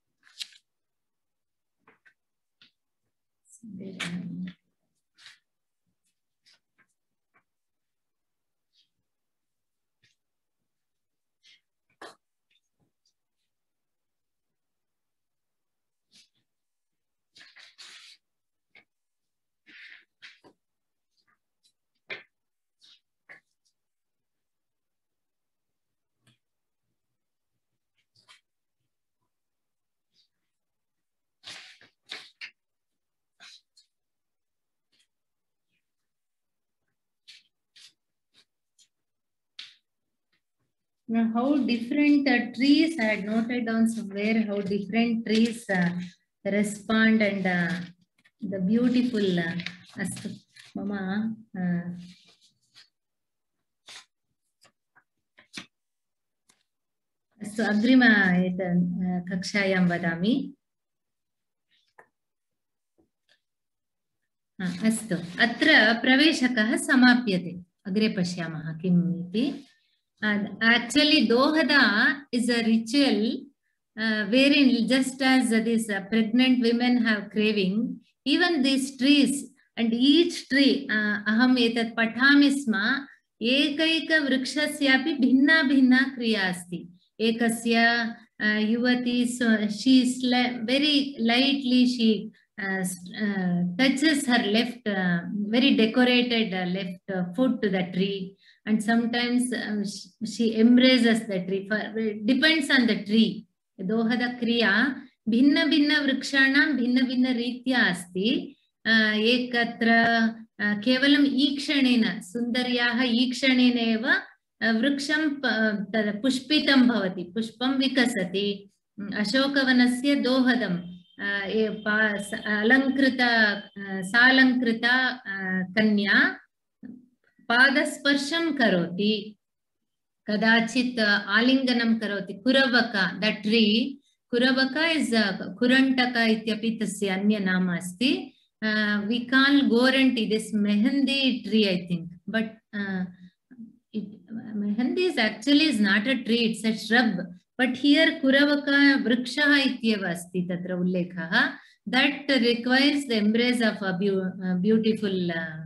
Now, how different uh, trees, I had noted down somewhere how different trees uh, respond and uh, the beautiful uh, astu mama uh, astu agrima et uh, kakshayam vadami. अस्तु, अत्र प्रवेशकः समाप्यते। अग्रे पश्यामः किम् इति। Actually, dohada is a ritual uh, wherein just as uh, these uh, pregnant women have craving, even these trees and each tree, aham etat pathami sma, ekaika vrikshasyapi bhinna bhinna kriya asti. Ekasya uh, yuvati, so she is very lightly, she uh, uh, touches her left, uh, very decorated uh, left uh, foot to the tree. And sometimes um, she, she embraces the tree. For, it depends on the tree. Dohada kriya bhinna bhinna vrikshanam bhinna bhinna ritya asti. Ekatra kevalam ikshanena sundaryaha ikshanena eva vriksham pushpitam bhavati. Pushpam vikasati. Ashokavanasya dohadam. Alankrita salankrita kanya पादस्पर्शं करोति, कदाचित् आलिंगनं करोति। कुरवका, that tree, कुरवका is kurantaka इत्यपि तस्य अन्य नाम अस्ति. We call goranti, this mehendi tree, I think, but uh, it, mehendi is actually is not a tree, it's a shrub. But here kuravaka vrikshaha ityeva asti tatra ullekhaha, that requires the embrace of a beautiful uh,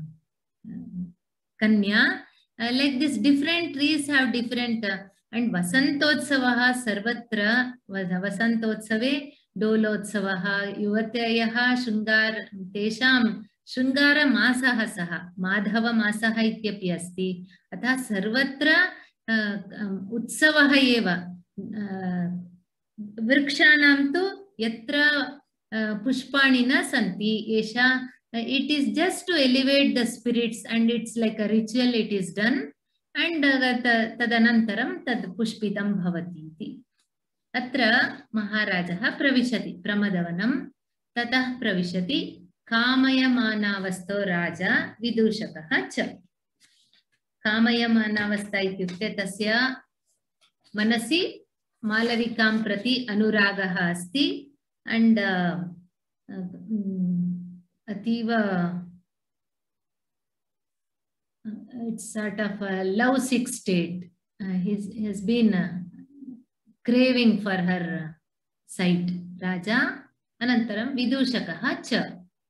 Kanya. Uh, like this, different trees have different uh, and Vasantotsavaha sarvatra Vasantotsave Dolotsavaha Yuvateyaha Shungar Tesham Shungara Masaha Saha Madhava Masaha Ityapi Asti Atha Sarvatra uh, um, Utsavaha Eva uh, Vrikshanam tu Yatra uh, Pushpanina Santi Esha. It is just to elevate the spirits and it's like a ritual, it is done. And tadanantaram tad pushpitam bhavati iti. Atra Maharajaha pravishati pramadavanam tatah pravishati kamayamanaavasto raja vidushakaha cha. Kamayamanavasta ityukte tasya manasi malavikam prati anuragaha asti and uh, uh, अतीव it's sort of a love sick state. Uh, he's he has been uh, craving for her uh, sight. Raja anantaram vidushakah cha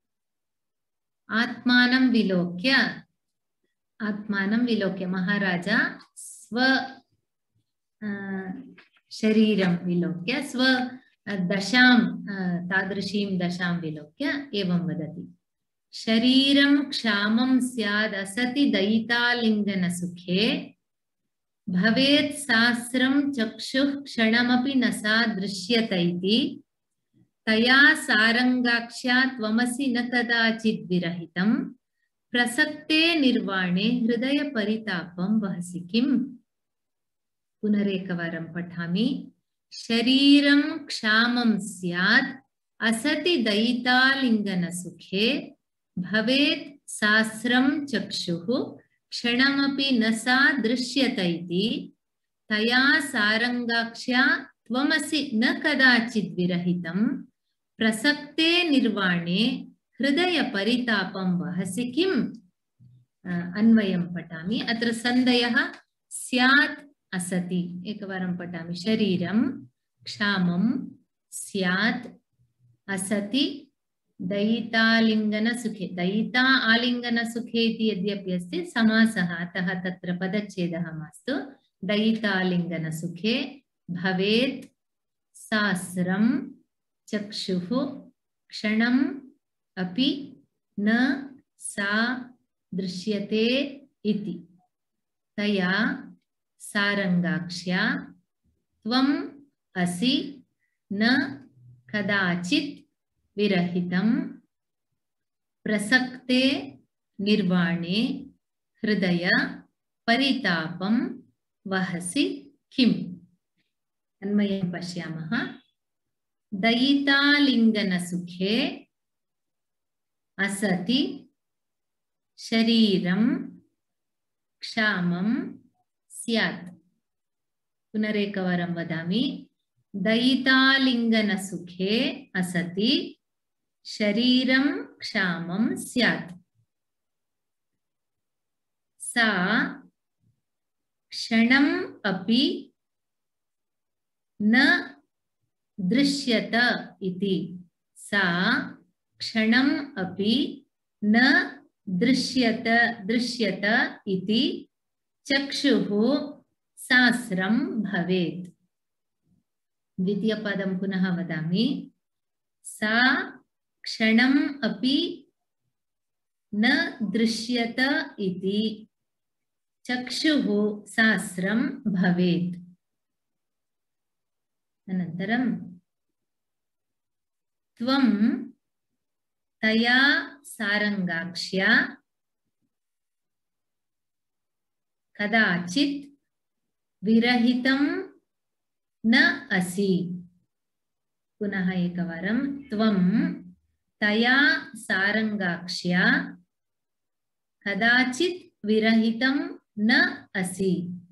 atmanam vilokya atmanam vilokya Maharaja swa uh, shariram vilokya swa uh, dasham uh, tadrishim dasham vilokya evam vadati शरीरं क्षामं स्याद् असति दयितालिंगन सुखे भवेत् सहस्रं चक्षुः क्षणमपि न सा दृश्यत इति तया सारंगाक्ष्या त्वमसि न कदाचित् विरहितं प्रसक्ते निर्वाणे हृदय परितापं वहसि किम्। पुनरेकवारं पठामि। शरीरं क्षामं स्यात् असति दयितालिंगन सुखे भवेत् सहस्रं चक्षुः क्षणमपि न सा दृश्यत इति तया सारंगाक्ष्या त्वमसि न कदाचित् विरहितं प्रसक्ते निर्वाणे हृदय परितापं वहसि किम्। अन्वयं पठामि। अत्र सन्धयः स्यात् असति। एकवारं पठामि। शरीरं क्षामं स्यात् असति दयितालिंगन सुखे। दयिता आलिंगन सुखे इति यद्यपि अस्ति समासः, अतः तत्र पदच्छेदः मास्तु। दयितालिंगन सुखे भवेत् सहस्रं चक्षुः क्षणम् अपि न सा दृश्यते इति तया सारंगाक्ष्या त्वम् असि न कदाचित् विरहितं प्रसक्ते निर्वाणे हृदय परितापं वहसि किम्। अन्वयं पश्यामः। दयितालिंगन सुखे असति शरीरं क्षामं स्यात्। पुनरेकवारं वदामि। दयितालिंगन सुखे असति शरीरं क्षामं स्यात्। सा क्षणम् अपि न दृश्यत इति। सा क्षणम् अपि न दृश्यत दृश्यत इति चक्षुः सहस्रं भवेत्। द्वितीय पदं पुनः वदामि। सा क्षणम् अपि न दृश्यत इति चक्षुः सहस्रं भवेत्। अनन्तरं त्वं तया सारंगाक्ष्या कदाचित् विरहितं न असि। पुनः एकवारं। त्वं तया सारंगाक्ष्या कदाचित् विरहितं न असि।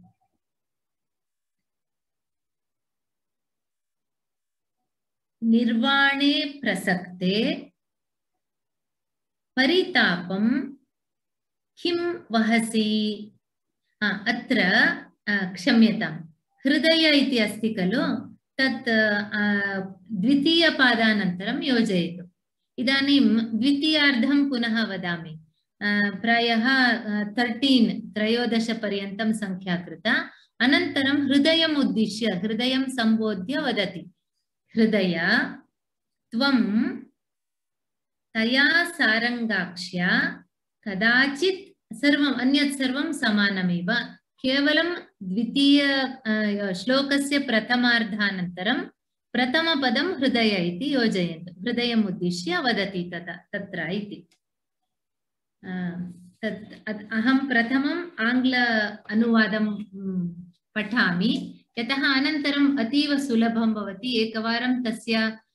निर्वाणे प्रसक्ते परितापं किं वहसि। अत्र क्षम्यतां, हृदय इति अस्ति खलु, तत् द्वितीयपादानन्तरं योजयतु। इदानीं द्वितीयार्धं पुनः वदामि। प्रायः तर्टीन् त्रयोदश पर्यन्तं संख्या कृता। अनन्तरं हृदयम् उद्दिश्य हृदयं सम्बोध्य वदति। हृदय त्वं तया सारंगाक्ष्या कदाचित्, सर्वम् अन्यत् सर्वं समानमेव, केवलं द्वितीय श्लोकस्य प्रथमार्धानन्तरं प्रथमपदं हृदय इति योजयन्तु। हृदयम् उद्दिश्य वदति तथा तत्र इति। तत् अहं प्रथमम् आङ्ग्ल अनुवादं पठामि, यतः अनन्तरम् अतीव सुलभं भवति। एकवारं तस्य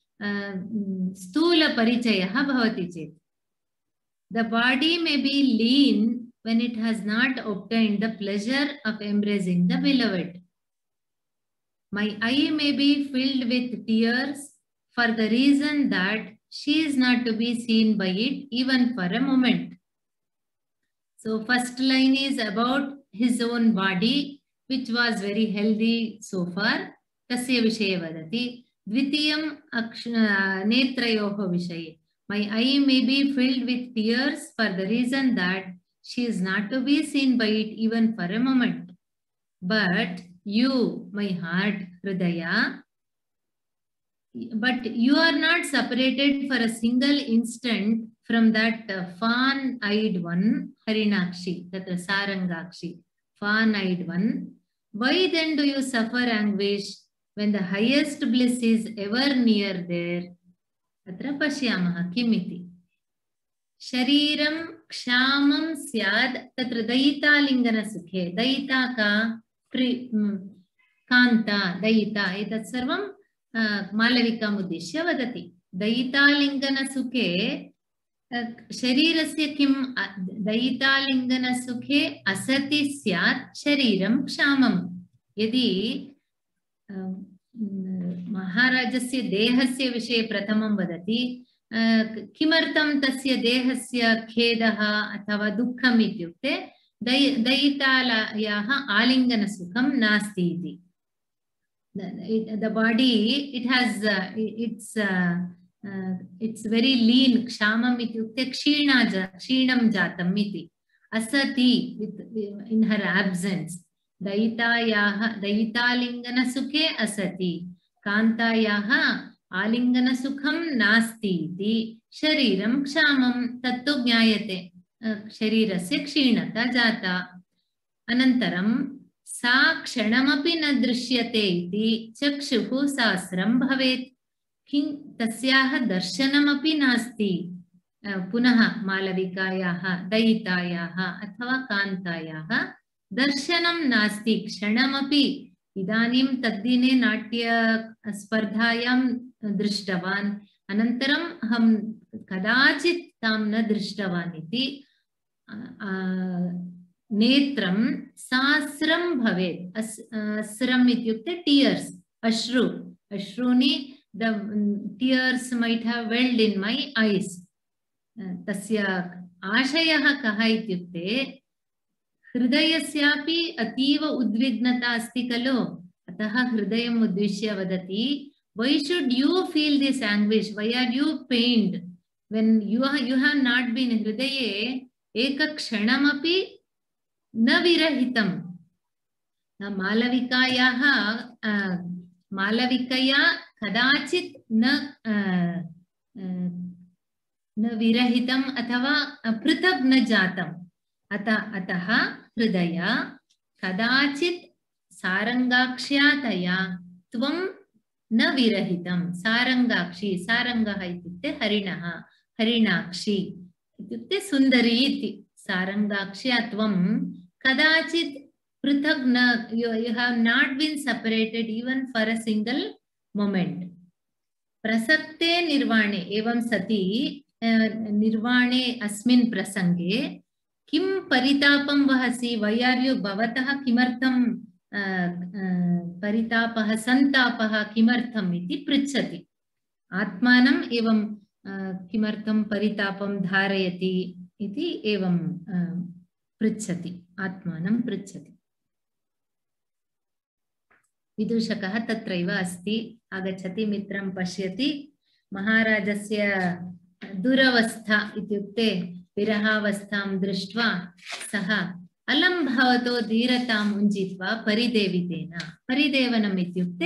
स्थूलपरिचयः भवति चेत्। The body may be lean when it has not obtained the pleasure of embracing the beloved. My eye may be filled with tears for the reason that she is not to be seen by it even for a moment. So first line is about his own body, which was very healthy so far. Tasya vishaye vadati. Dvitiyam netrayoho vishaye. My eye may be filled with tears for the reason that she is not to be seen by it even for a moment. But you, my heart, Hridaya, but you are not separated for a single instant from that uh, fawn-eyed one, Harinakshi, that is Sarangakshi, fawn-eyed one. Why then do you suffer anguish when the highest bliss is ever near there? Atra pashyamaha kimiti. Shariram kshamam syad tatra daita lingana sukhe. Daita ka pri, kanta, daita, etat sarvam Malvika मुद्दिश्य वदति. दयितालिङ्गनसुखे शरीरस्य किं दयितालिङ्गनसुखे असति स्यात् शरीरं क्षामम्. यदि महाराजस्य देहस्य विषये प्रथमं वदति, किमर्थं तस्य देहस्य खेदः अथवा दुःखम् इत्युक्ते दय दयितायाः आलिङ्गनसुखं नास्ति इति. The, the body, it has uh, it's uh, uh, it's very lean. Kshamam ityukte kshina kshinam jatam iti. Asati, with, in her absence. Daitayaha daitalingana sukhe asati. Kantayaha alingana sukham nasti iti. Shariram kshamam tattu jnayate. Sharirasya kshinata jata. Anantaram सा क्षणमपि न दृश्यते इति चक्षुः सहस्रं भवेत्. किं तस्याः दर्शनमपि नास्ति. पुनः मालविकायाः दयितायाः अथवा कान्तायाः दर्शनं नास्ति क्षणमपि. इदानीं तद्दिने नाट्य स्पर्धायां दृष्टवान्, अनन्तरम् अहं कदाचित् तां न दृष्टवान् इति. नेत्रं सहस्रं भवेत्. अस्रम् इत्युक्ते टीयर्स्, अश्रु. अश्रूनि, the tears might have welled in my eyes. Tasya आशयः कः इत्युक्ते हृदयस्यापि अतीव उद्विग्नता अस्ति खलु. अतः हृदयम् उद्दिश्य वदति, why should you feel this anguish? Why are you pained when you are, you have not been हृदये एकक्षणमपि न विरहितं. मालविकायाः मालविकया कदाचित् न न विरहितम् अथवा पृथक् न जातम्. अतः अतः हृदय कदाचित् सारंगाक्ष्या तया त्वं न विरहितं. सारंगाक्षी, सारंगः इत्युक्ते हरिणः, हरिणाक्षी इत्युक्ते सुन्दरी इति. सारंगाक्ष्या त्वं कदाचित् पृथक् न, you, you have not been separated even for a single moment. प्रसक्ते निर्वाणे एवं सति निर्वाणे अस्मिन् प्रसंगे किं परितापं वहसि? why are you, भवतः किमर्थं परितापः संतापः किमर्थम् इति पृच्छति. आत्मानम् एवं किमर्थं परितापं धारयति इति एवं पृच्छति, आत्मानं पृच्छति. विदूषकः तत्रैव अस्ति, आगच्छति, मित्रं पश्यति. महाराजस्य दुरवस्था इत्युक्ते विरहावस्थां दृष्ट्वा सः अलं भवतो धीरताम् उञ्जित्वा परिदेवितेन. परिदेवनम् इत्युक्ते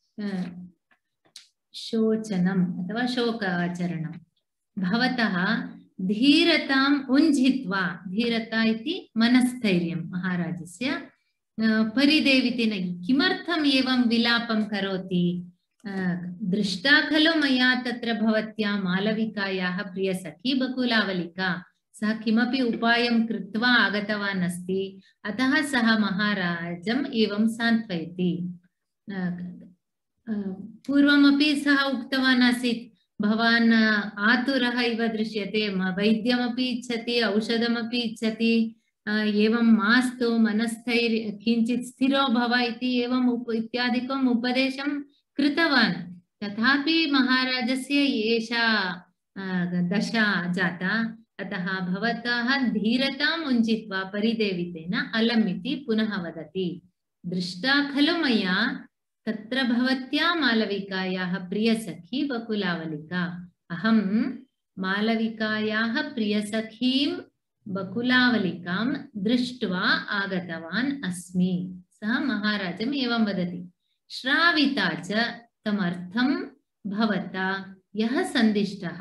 शोचनम् अथवा शोकाचरणं. भवतः धीरताम् उञ्जित्वा, धीरता इति मनस्थैर्यं महाराजस्य. परिदेवितेन किमर्थम् एवं विलापं करोति? दृष्टा खलु मया तत्र भवत्या मालविकायाः प्रियसखी बकुलावलिका. सः किमपि उपायं कृत्वा आगतवान् अस्ति, अतः सः महाराजम् एवं सान्त्वयति. पूर्वमपि सः उक्तवान् आसीत्, भवान् आतुरः इव दृश्यते, वैद्यमपि इच्छति, औषधमपि इच्छति, एवं मास्तु, मनस्थैर्य किञ्चित् स्थिरो भव इति एवं उप इत्यादिकम् उपदेशं कृतवान्. तथापि महाराजस्य एषा दशा जाता, अतः भवतः धीरताम् उञ्चित्वा परिदेवितेन अलम् इति पुनः वदति। दृष्टा खलु मया तत्र भवत्या मालविकायाः प्रियसखी बकुलावलिका। अहं मालविकायाः प्रियसखीं बकुलावलिकां दृष्ट्वा आगतवान् अस्मि। सः महाराजम् एवं वदति। श्राविता च तमर्थं भवता यः सन्दिष्टः,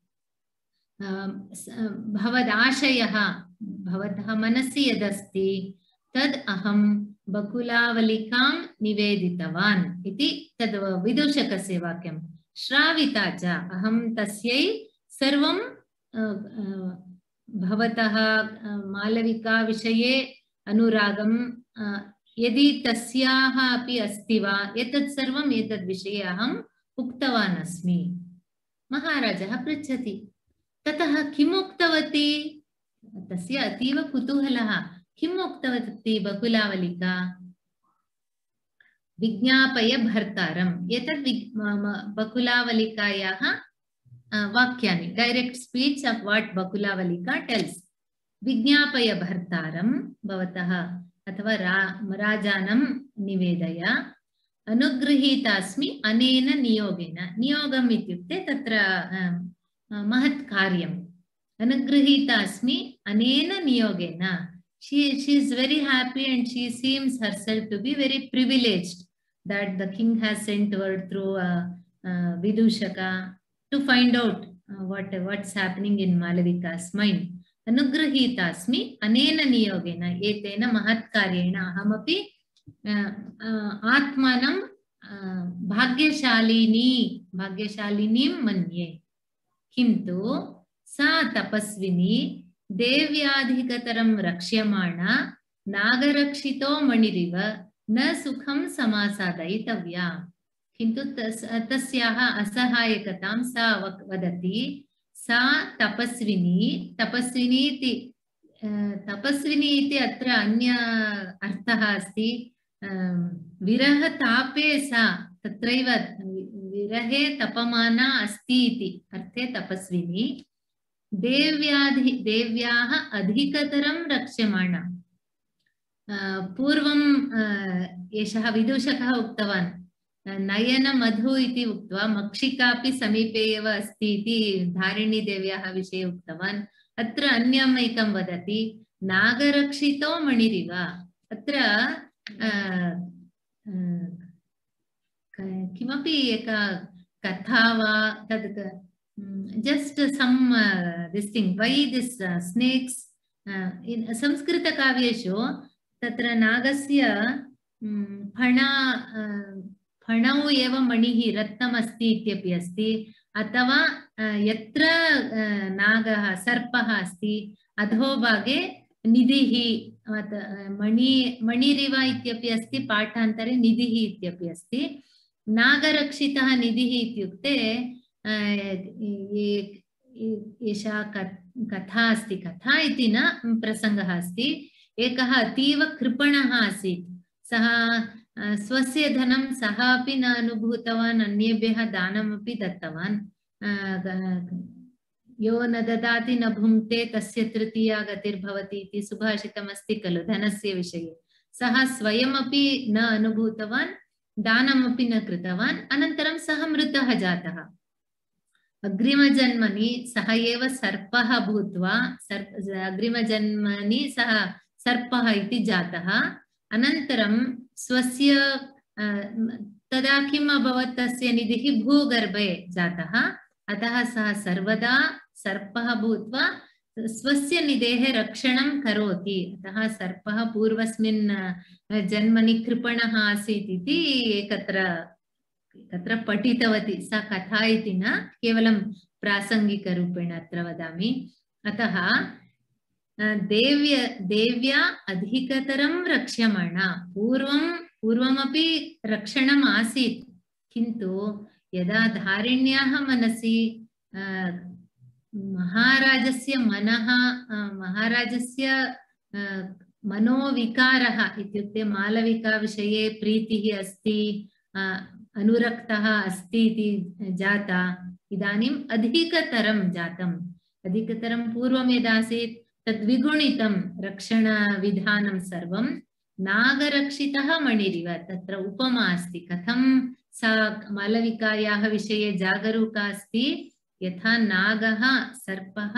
भवदाशयः, भवतः मनसि यदस्ति तद् अहं बकुलावलिकां निवेदितवान् इति तद् विदूषकस्य वाक्यं। श्राविता च, अहं तस्यै सर्वं भवतः मालविका विषये अनुरागं यदि तस्याः अपि अस्ति वा एतत् सर्वम् एतद् विषये अहम् उक्तवान् अस्मि। महाराजः पृच्छति, ततः किम् उक्तवती? तस्य अतीव कुतूहलः। किम् उक्तवती बकुलावलिका? विज्ञापय भर्तारम्। एतद् बकुलावलिकायाः वाक्यानि, डायरेक्ट स्पीच ऑफ व्हाट बकुलावलिका टेल्स। विज्ञापय भर्तारं, भवतः अथवा रा, राजानं निवेदय, अनुगृहीतास्मि अनेन नियोगेन। नियोगम् इत्युक्ते तत्र महत् कार्यम्। अनुगृहीतास्मि अनेन नियोगेन। she she is very happy and she seems herself to be very privileged that the king has sent word through uh, uh, Vidushaka to find out uh, what what's happening in Malavika's mind. अनुगृहीतास्मि अनेन नियोगेन, एतेन महत् कार्येण अहमपि आत्मानं भाग्यशालिनी भाग्यशालिनीं मन्ये। किन्तु सा तपस्विनी देव्याधिकतरं रक्ष्यमाणा नागरक्षितो मणिरिव न सुखं समासादयितव्या। किन्तु तस् तस्याः असहायकतां सा वदति। सा तपस्विनी, तपस्विनी इति तपस्विनी इति अत्र अन्य अर्थः अस्ति। विरहतापे सा, तत्रैव विरहे तपमाना अस्ति इति अर्थे तपस्विनी। देव्याधि देव्याः अधिकतरं रक्ष्यमाणा। पूर्वं एषः विदूषकः उक्तवान् नयन मधु इति उक्त्वा मक्षिकापि समीपे एव अस्ति इति धारिणी देव्याः विषये उक्तवान्। अत्र अन्यम् एकं वदति, नागरक्षितो मणिरिव। अत्र किमपि एका कथा वा तद् just some uh, this thing, why this uh, snakes uh, in Sanskrit काव्येषु तत्र नागस्य फणा फणौ एव मणिः रत्नमस्ति इत्यपि अस्ति। अथवा यत्र नागः सर्पः अस्ति अधोभागे निधिः मणि मणिरिव इत्यपि अस्ति, पाठान्तरे निधिः इत्यपि अस्ति। नागरक्षितः निधिः इत्युक्ते एषा कथा अस्ति, कथा इति न प्रसङ्गः अस्ति। एकः अतीव कृपणः आसीत्। सः स्वस्य धनं सः अपि न अनुभूतवान्, अन्येभ्यः दानमपि दत्तवान्। यो न ददाति न भुङ्क्ते तस्य तृतीया गतिर्भवति इति सुभाषितमस्ति खलु धनस्य विषये। सः स्वयमपि न अनुभूतवान्, दानमपि न कृतवान्। अनन्तरं सः मृतः जातः। अग्रिमजन्मनि सः एव सर्पः भूत्वा सर्प अग्रिमजन्मनि सः सर्पः इति जातः। अनन्तरं स्वस्य तदा किम् अभवत्, तस्य निधिः भूगर्भे जातः। अतः सः सर्वदा सर्पः भूत्वा स्वस्य निधेः रक्षणं करोति। अतः सर्पः पूर्वस्मिन् जन्मनि कृपणः आसीत् इति एकत्र तत्र पठितवती। सा कथा इति न, केवलं प्रासङ्गिकरूपेण अत्र वदामि। अतः देव्य देव्या अधिकतरं रक्ष्यमाणा। पूर्वं पूर्वमपि रक्षणम् आसीत्, किन्तु यदा धारिण्याः मनसि महाराजस्य मनः महाराजस्य मनोविकारः इत्युक्ते मालविका विषये प्रीतिः अस्ति, अनुरक्तः अस्ति इति जाता इदानीम् अधिकतरं जातम् अधिकतरं पूर्वं यदासीत् तद्विगुणितं रक्षणविधानं सर्वं नागरक्षितः मणिरिव तत्र उपमा अस्ति कथं सा मालविकायाः विषये जागरूका अस्ति यथा नागः सर्पः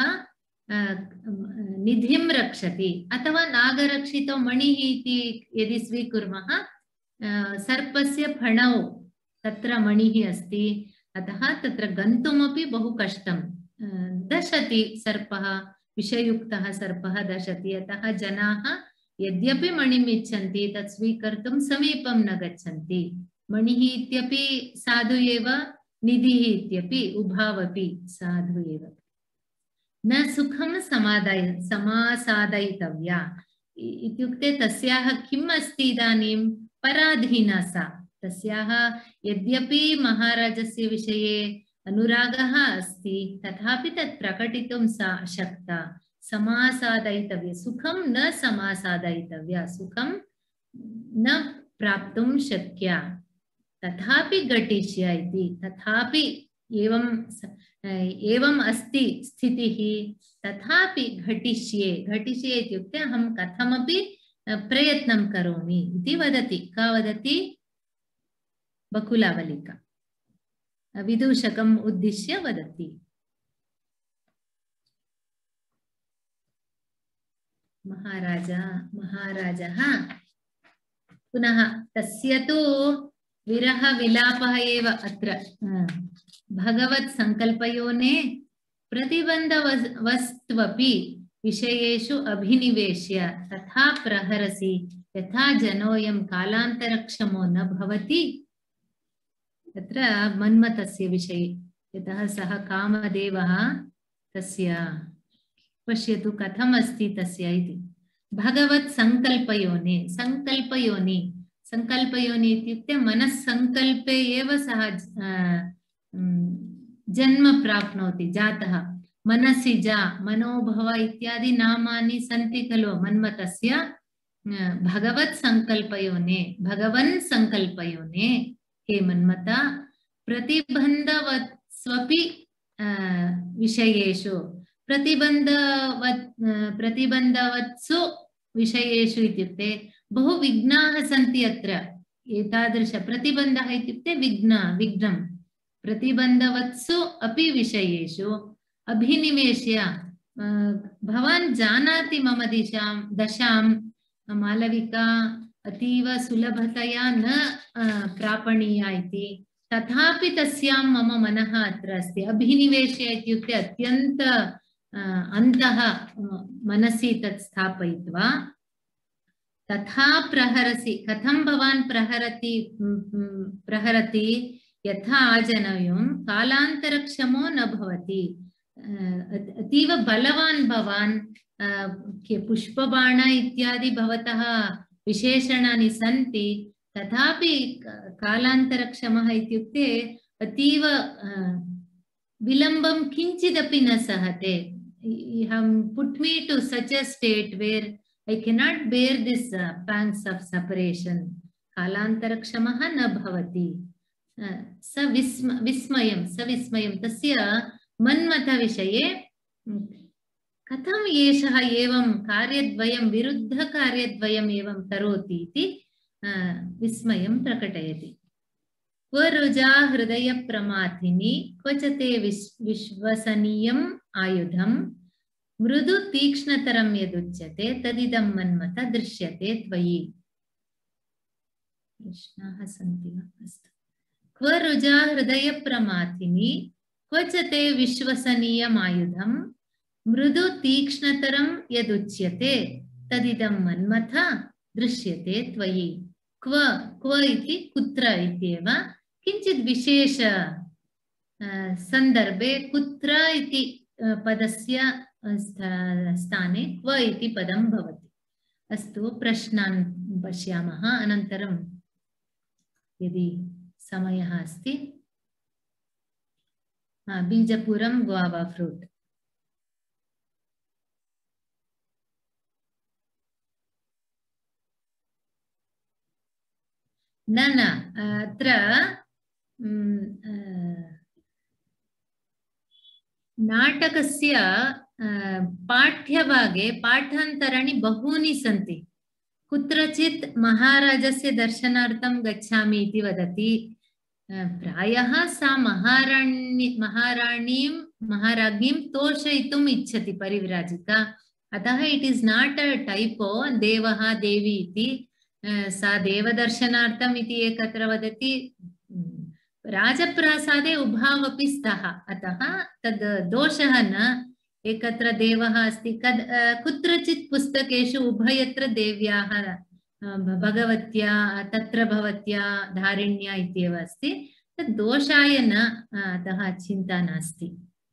निधिं रक्षति अथवा नागरक्षितो मणिः इति यदि स्वीकुर्मः सर्पस्य फणौ तत्र मणिः अस्ति अतः तत्र गन्तुमपि बहु कष्टं दशति सर्पः विषयुक्तः सर्पः दशति अतः जनाः यद्यपि मणिम् इच्छन्ति तत् स्वीकर्तुं समीपं न गच्छन्ति मणिः इत्यपि साधु एव निधिः इत्यपि उभावपि साधु एव न सुखं समादाय समासादयितव्या इत्युक्ते तस्याः किम् अस्ति इदानीं पराधीना सा तस्याः यद्यपि महाराजस्य विषये अनुरागः अस्ति तथापि तत् प्रकटितुं सा अशक्ता समासादयितव्या सुखं न समासादयितव्या सुखं न प्राप्तुं शक्या तथापि घटिष्य इति तथापि एवं एवं अस्ति स्थितिः तथापि घटिष्ये घटिष्ये इत्युक्ते अहं कथमपि प्रयत्नं करोमि इति वदति का वदति बकुलावलिका विदूषकम् उद्दिश्य वदति महाराजा महाराजः पुनः तस्य तु विरह विलापः एव अत्र भगवत् संकल्पयोने प्रतिबन्धवस्त्वपि विषयेषु अभिनिवेश्य तथा प्रहरसि यथा जनोऽयं कालान्तरक्षमो न भवति तत्र मन्मथस्य विषये यतः सः कामदेवः तस्य पश्यतु कथम् अस्ति तस्य इति भगवत् संकल्पयोने संकल्पयोनि संकल्पयोनि इत्युक्ते मनस्संकल्पे एव सः जन्म प्राप्नोति जातः मनसि जा मनोभव इत्यादि नामानि सन्ति खलु मन्मथस्य भगवत् संकल्पयोने भगवन् संकल्पयोने हे मन्मथ प्रतिबन्धवत्स्वपि विषयेषु प्रतिबन्धवत् प्रतिबन्धवत्सु विषयेषु इत्युक्ते बहु विघ्नाः सन्ति अत्र एतादृश प्रतिबन्धः इत्युक्ते विघ्न विघ्नं प्रतिबन्धवत्सु अपि विषयेषु अभिनिवेश्य भवान् जानाति मम दिशां दशां मालविका अतीव सुलभतया न प्रापणीया इति तथापि तस्यां मम मनः अत्र अस्ति अभिनिवेश्य इत्युक्ते अत्यन्त अन्तः मनसि तत् स्थापयित्वा तथा प्रहरसि कथं भवान् प्रहरति प्रहरति यथा आजनयं कालान्तरक्षमो न भवति अतीव बलवान् भवान् पुष्पबाण इत्यादि भवतः विशेषणानि सन्ति तथापि कालान्तरक्षमः इत्युक्ते अतीव विलम्बं किञ्चिदपि न सहते put me to such a state where I cannot bear this uh, pangs of separation कालान्तरक्षमः न भवति स विस्म विस्मयं स विस्मयं तस्य मन्मथ विषये कथम् एषः एवं कार्यद्वयं विरुद्धकार्यद्वयम् एवं करोति इति विस्मयं प्रकटयति क्व रुजा हृदयप्रमाथिनी क्व च ते विश्वसनीयम् आयुधं मृदु तीक्ष्णतरं यदुच्यते तदिदं मन्मथ दृश्यते त्वयि प्रश्नाः सन्ति वा अस्तु क्व रुजा हृदयप्रमाथिनी क्व च ते विश्वसनीयम् आयुधं मृदु तीक्ष्णतरं यदुच्यते तदिदं मन्मथ दृश्यते त्वयि क्व क्व इति कुत्र इत्येव किञ्चित् विशेष संदर्भे कुत्र इति पदस्य स्थाने क्व इति पदं भवति अस्तु प्रश्नान् पश्यामः अनन्तरं यदि समयः अस्ति बीजपुरं गुआवा फ्रूट न न अत्र नाटकस्य पाठ्यभागे पाठान्तराणि बहूनि सन्ति। कुत्रचित् महाराजस्य दर्शनार्थं गच्छामि इति वदति। प्रायः सा महाराणी महाराणीं महाराज्ञीं तोषयितुम् इच्छति परिव्राजिका। अतः it is not a typo देवः देवी इति। सा देवदर्शनार्थम् इति एकत्र वदति। राजप्रासादे उभावपि स्तः, अतः तद् दोषः न। एकत्र देवः अस्ति, कद् कुत्रचित् पुस्तकेषु उभयत्र देव्याः भगवत्या तत्र भवत्या धारिण्या इत्येव अस्ति। तद् दोषाय न, अतः चिन्ता नास्ति।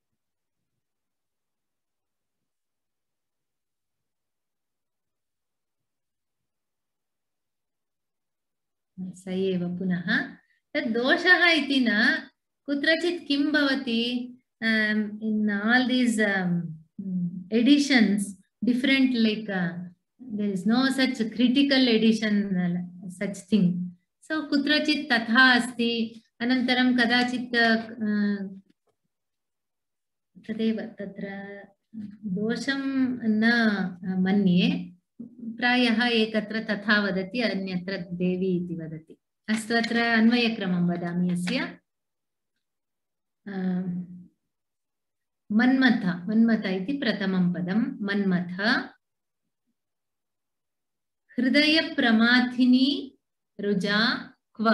स एव पुनः तद् दोषः इति न, कुत्रचित् किं भवति, in all these um, editions different, like uh, there is no such critical edition uh, such thing. So kutrachit tatha asti, anantaram kadachit uh, tadeva tatra dosham na manye, प्रायः एकत्र तथा वदति, अन्यत्र देवी इति वदति। अस्तु, अत्र अन्वयक्रमं वदामि यस्य। मन्मथ, मन्मथ इति प्रथमं पदं। मन्मथ हृदयप्रमाथिनी रुजा क्व,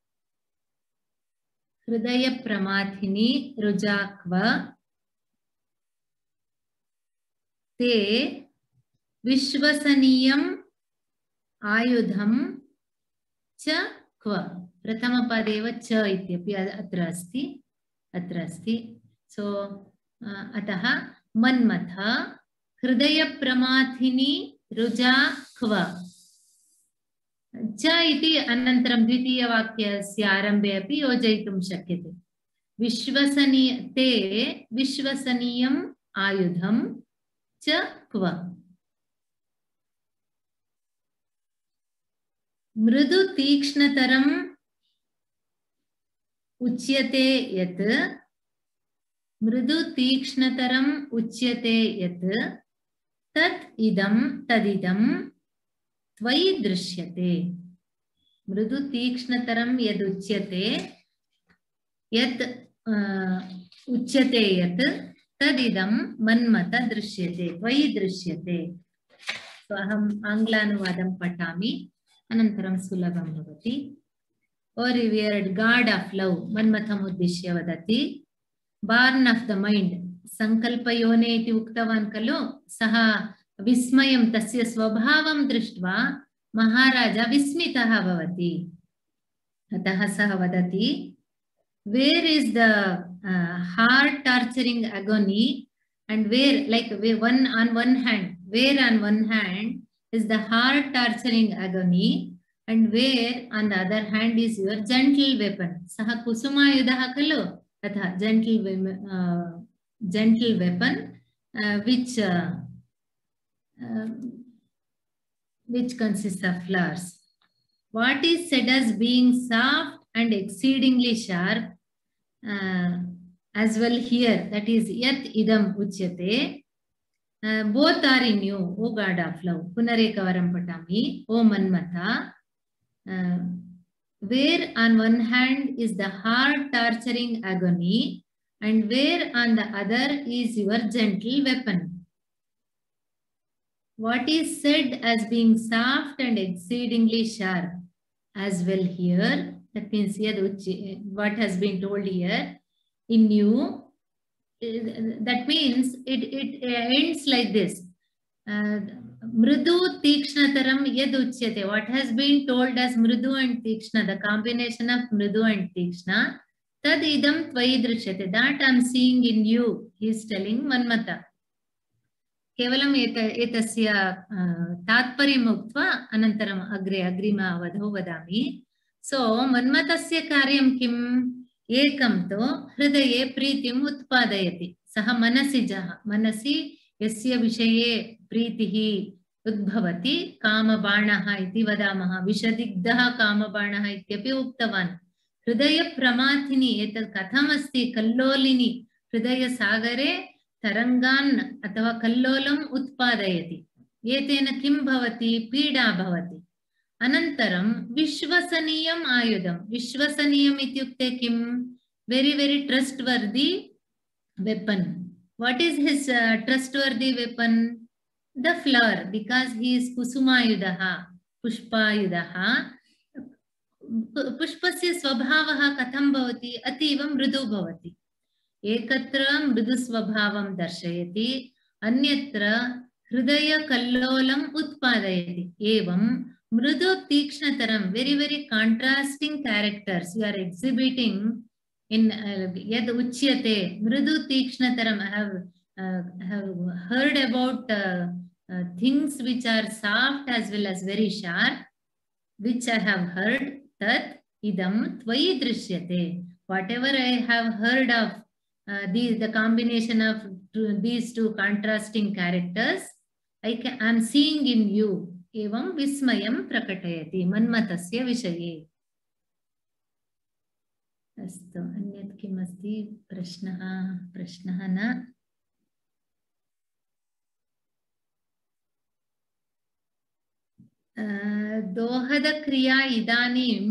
हृदयप्रमाथिनी रुजा क्व, ते विश्वसनीयम् आयुधं च क्व। प्रथमपदेव च इत्यपि अत्र अस्ति, अत्र अस्ति। सो अतः मन्मथ हृदयप्रमाथिनी रुजा क्व च इति अनन्तरं द्वितीयवाक्यस्य आरम्भे अपि योजयितुं शक्यते। विश्वसनीय ते विश्वसनीयम् आयुधं च क्व। मृदु तीक्ष्णतरम् उच्यते यत्, मृदु तीक्ष्णतरम् उच्यते यत्, तत् इदं तदिदं त्वयि दृश्यते। मृदु तीक्ष्णतरं यद् उच्यते, यत् उच्यते यत्, तदिदं मन्मथ दृश्यते, त्वयि दृश्यते। तो अहम् आङ्ग्लानुवादं पठामि, अनन्तरं सुलभं भवति। O revered god of love, मन्मथम् उद्दिश्य वदति। बार्न ऑफ द माइंड, संकल्पयोने इति उक्तवान् खलु। सः विस्मयं, तस्य स्वभावं दृष्ट्वा महाराजा विस्मितः भवति। अतः सः वदति, where is the heart torturing agony, and where, like one on one hand, where on one hand is the heart torturing agony, and where on the other hand is your gentle weapon. Saha kusumayudah kalu, atha gentle uh, gentle weapon uh, which uh, uh, which consists of flowers. What is said as being soft and exceedingly sharp uh, as well here, that is yat idam uchyate. Uh, both are in you, O God of love. Punarekavaram patami, O Manmatha. Uh, where on one hand is the heart torturing agony, and where on the other is your gentle weapon. What is said as being soft and exceedingly sharp as well here, that means what has been told here, in you, that means it, it ends like this. Mridu Tikshna yad uchyate. What has been told as Mridu and Tikshna, the combination of Mridu and Tikshna, tad idam tvayi drishyate. That I am seeing in you, he is telling Manmatha. Kevalam etasya tatparyam uktva anantaram agre agrima avadho vadami. So Manmatasya karyam kim? एकम तो हृदये प्रीतिम उत्पादयति। सः मनसि जः मनसि यस्य विषये प्रीतिः उद्भवति, कामबाणः इति वदामः, विषदिग्धः कामबाणः इत्यपि उक्तवान्। हृदय प्रमाथिनी एतत् कथमस्ति कल्लोलिनी हृदय सागरे तरंगान् अथवा कल्लोलम् उत्पादयति एतेन किं भवति पीडा भवति अनन्तरं विश्वसनीयम् आयुधं विश्वसनीयम् इत्युक्ते किं very very trustworthy weapon. What is his uh, trustworthy weapon? The flower, because he is kusumayudaha pushpayudaha. पुष्पस्य स्वभावः कथं भवति अतीव मृदु भवति एकत्र मृदु स्वभावं दर्शयति अन्यत्र हृदय कल्लोलम् उत्पादयति एवं मृदु तीक्ष्णतरं very very contrasting characters you are exhibiting in uh, yad uchyate mridu tikshnatam. I have uh, have heard about uh, uh, things which are soft as well as very sharp, which I have heard tat idam tvayi drishyate. Whatever I have heard of uh, these the combination of two, these two contrasting characters I can I am seeing in you. Evam vismayam prakatayati manmatasya vishaye. अस्तु अन्यत् किम् अस्ति प्रश्नः प्रश्नः न दोहदक्रिया इदानीं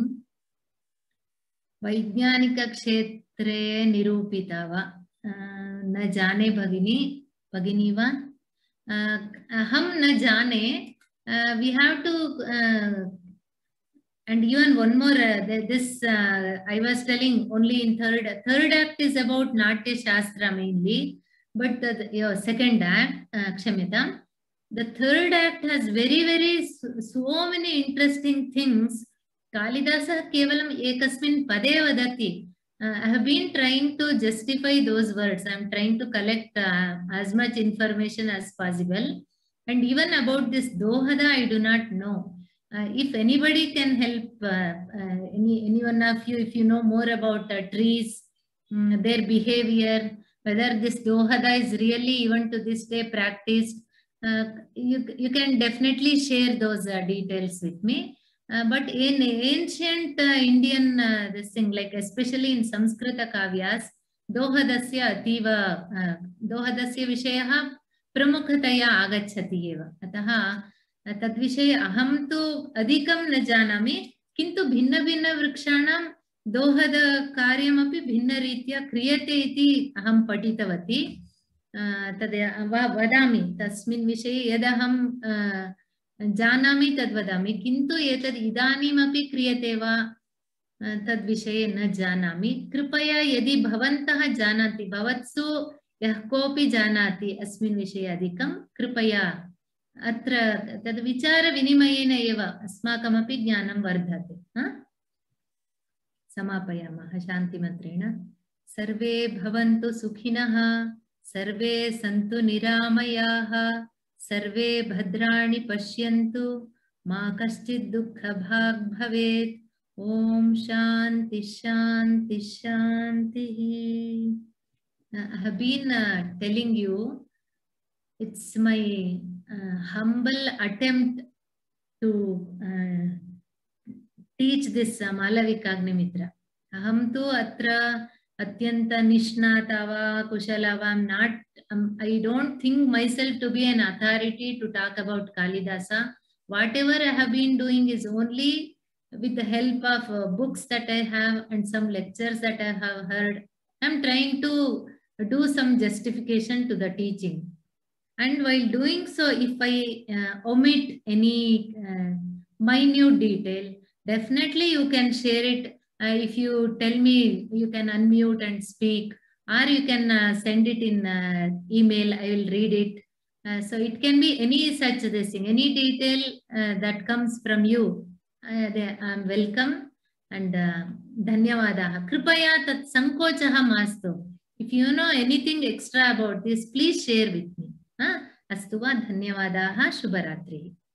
वैज्ञानिकक्षेत्रे निरूपिता वा न जाने भगिनी भगिनी वा अहं न जाने we have to uh, and even one more uh, this uh, I was telling only in third third act is about Natya Shastra mainly, but the, the your second act uh, Kshamita, the third act has very very so, so many interesting things. Kalidasa kevalam ekasmin pade vadati. uh, I have been trying to justify those words. I am trying to collect uh, as much information as possible, and even about this dohada I do not know. Uh, if anybody can help, uh, uh, any, any one of you, if you know more about uh, trees, um, their behavior, whether this dohada is really even to this day practiced, uh, you, you can definitely share those uh, details with me. Uh, but in ancient uh, Indian, uh, this thing, like especially in Sanskrita kavyas, dohadasya ativa, uh, dohadasya vishayaha pramukhataya agacchati eva. Ataha तद्विषये अहं तु अधिकं न जानामि किन्तु भिन्न भिन्न वृक्षाणां दोहद कार्यमपि भिन्न रीत्या क्रियते इति अहं पठितवती तद् वदामि तस्मिन् विषये यदहं जानामि तद् वदामि किन्तु एतद् इदानीमपि क्रियते वा तद्विषये न जानामि कृपया यदि भवन्तः जानन्ति भवत्सु यः कोऽपि जानाति अस्मिन् विषये अधिकं कृपया अत्र तद् विचार विनिमयेन एव अस्माकमपि ज्ञानं वर्धते समापयामः शान्तिमन्त्रेण सर्वे भवन्तु सुखिनः सर्वे सन्तु निरामयाः सर्वे भद्राणि पश्यन्तु मा कश्चित् दुःखभाग् भवेत् ॐ शान्ति शान्ति शान्तिः I have been uh, telling you it's my Uh, humble attempt to uh, teach this uh, Malavikagni Aham tu atra atyanta nishnata va kushala va. I'm not, um, I don't think myself to be an authority to talk about Kalidasa. Whatever I have been doing is only with the help of uh, books that I have and some lectures that I have heard. I'm trying to do some justification to the teaching. And while doing so, if I uh, omit any uh, minute detail, definitely you can share it. Uh, if you tell me, you can unmute and speak, or you can uh, send it in uh, email, I will read it. Uh, so it can be any such this thing, any detail uh, that comes from you. Uh, they, I'm welcome and uh, dhanyavadaha. Kripaya tat sankochaha mastu. If you know anything extra about this, please share with me. अस्तु वा धन्यवादाः शुभरात्रिः।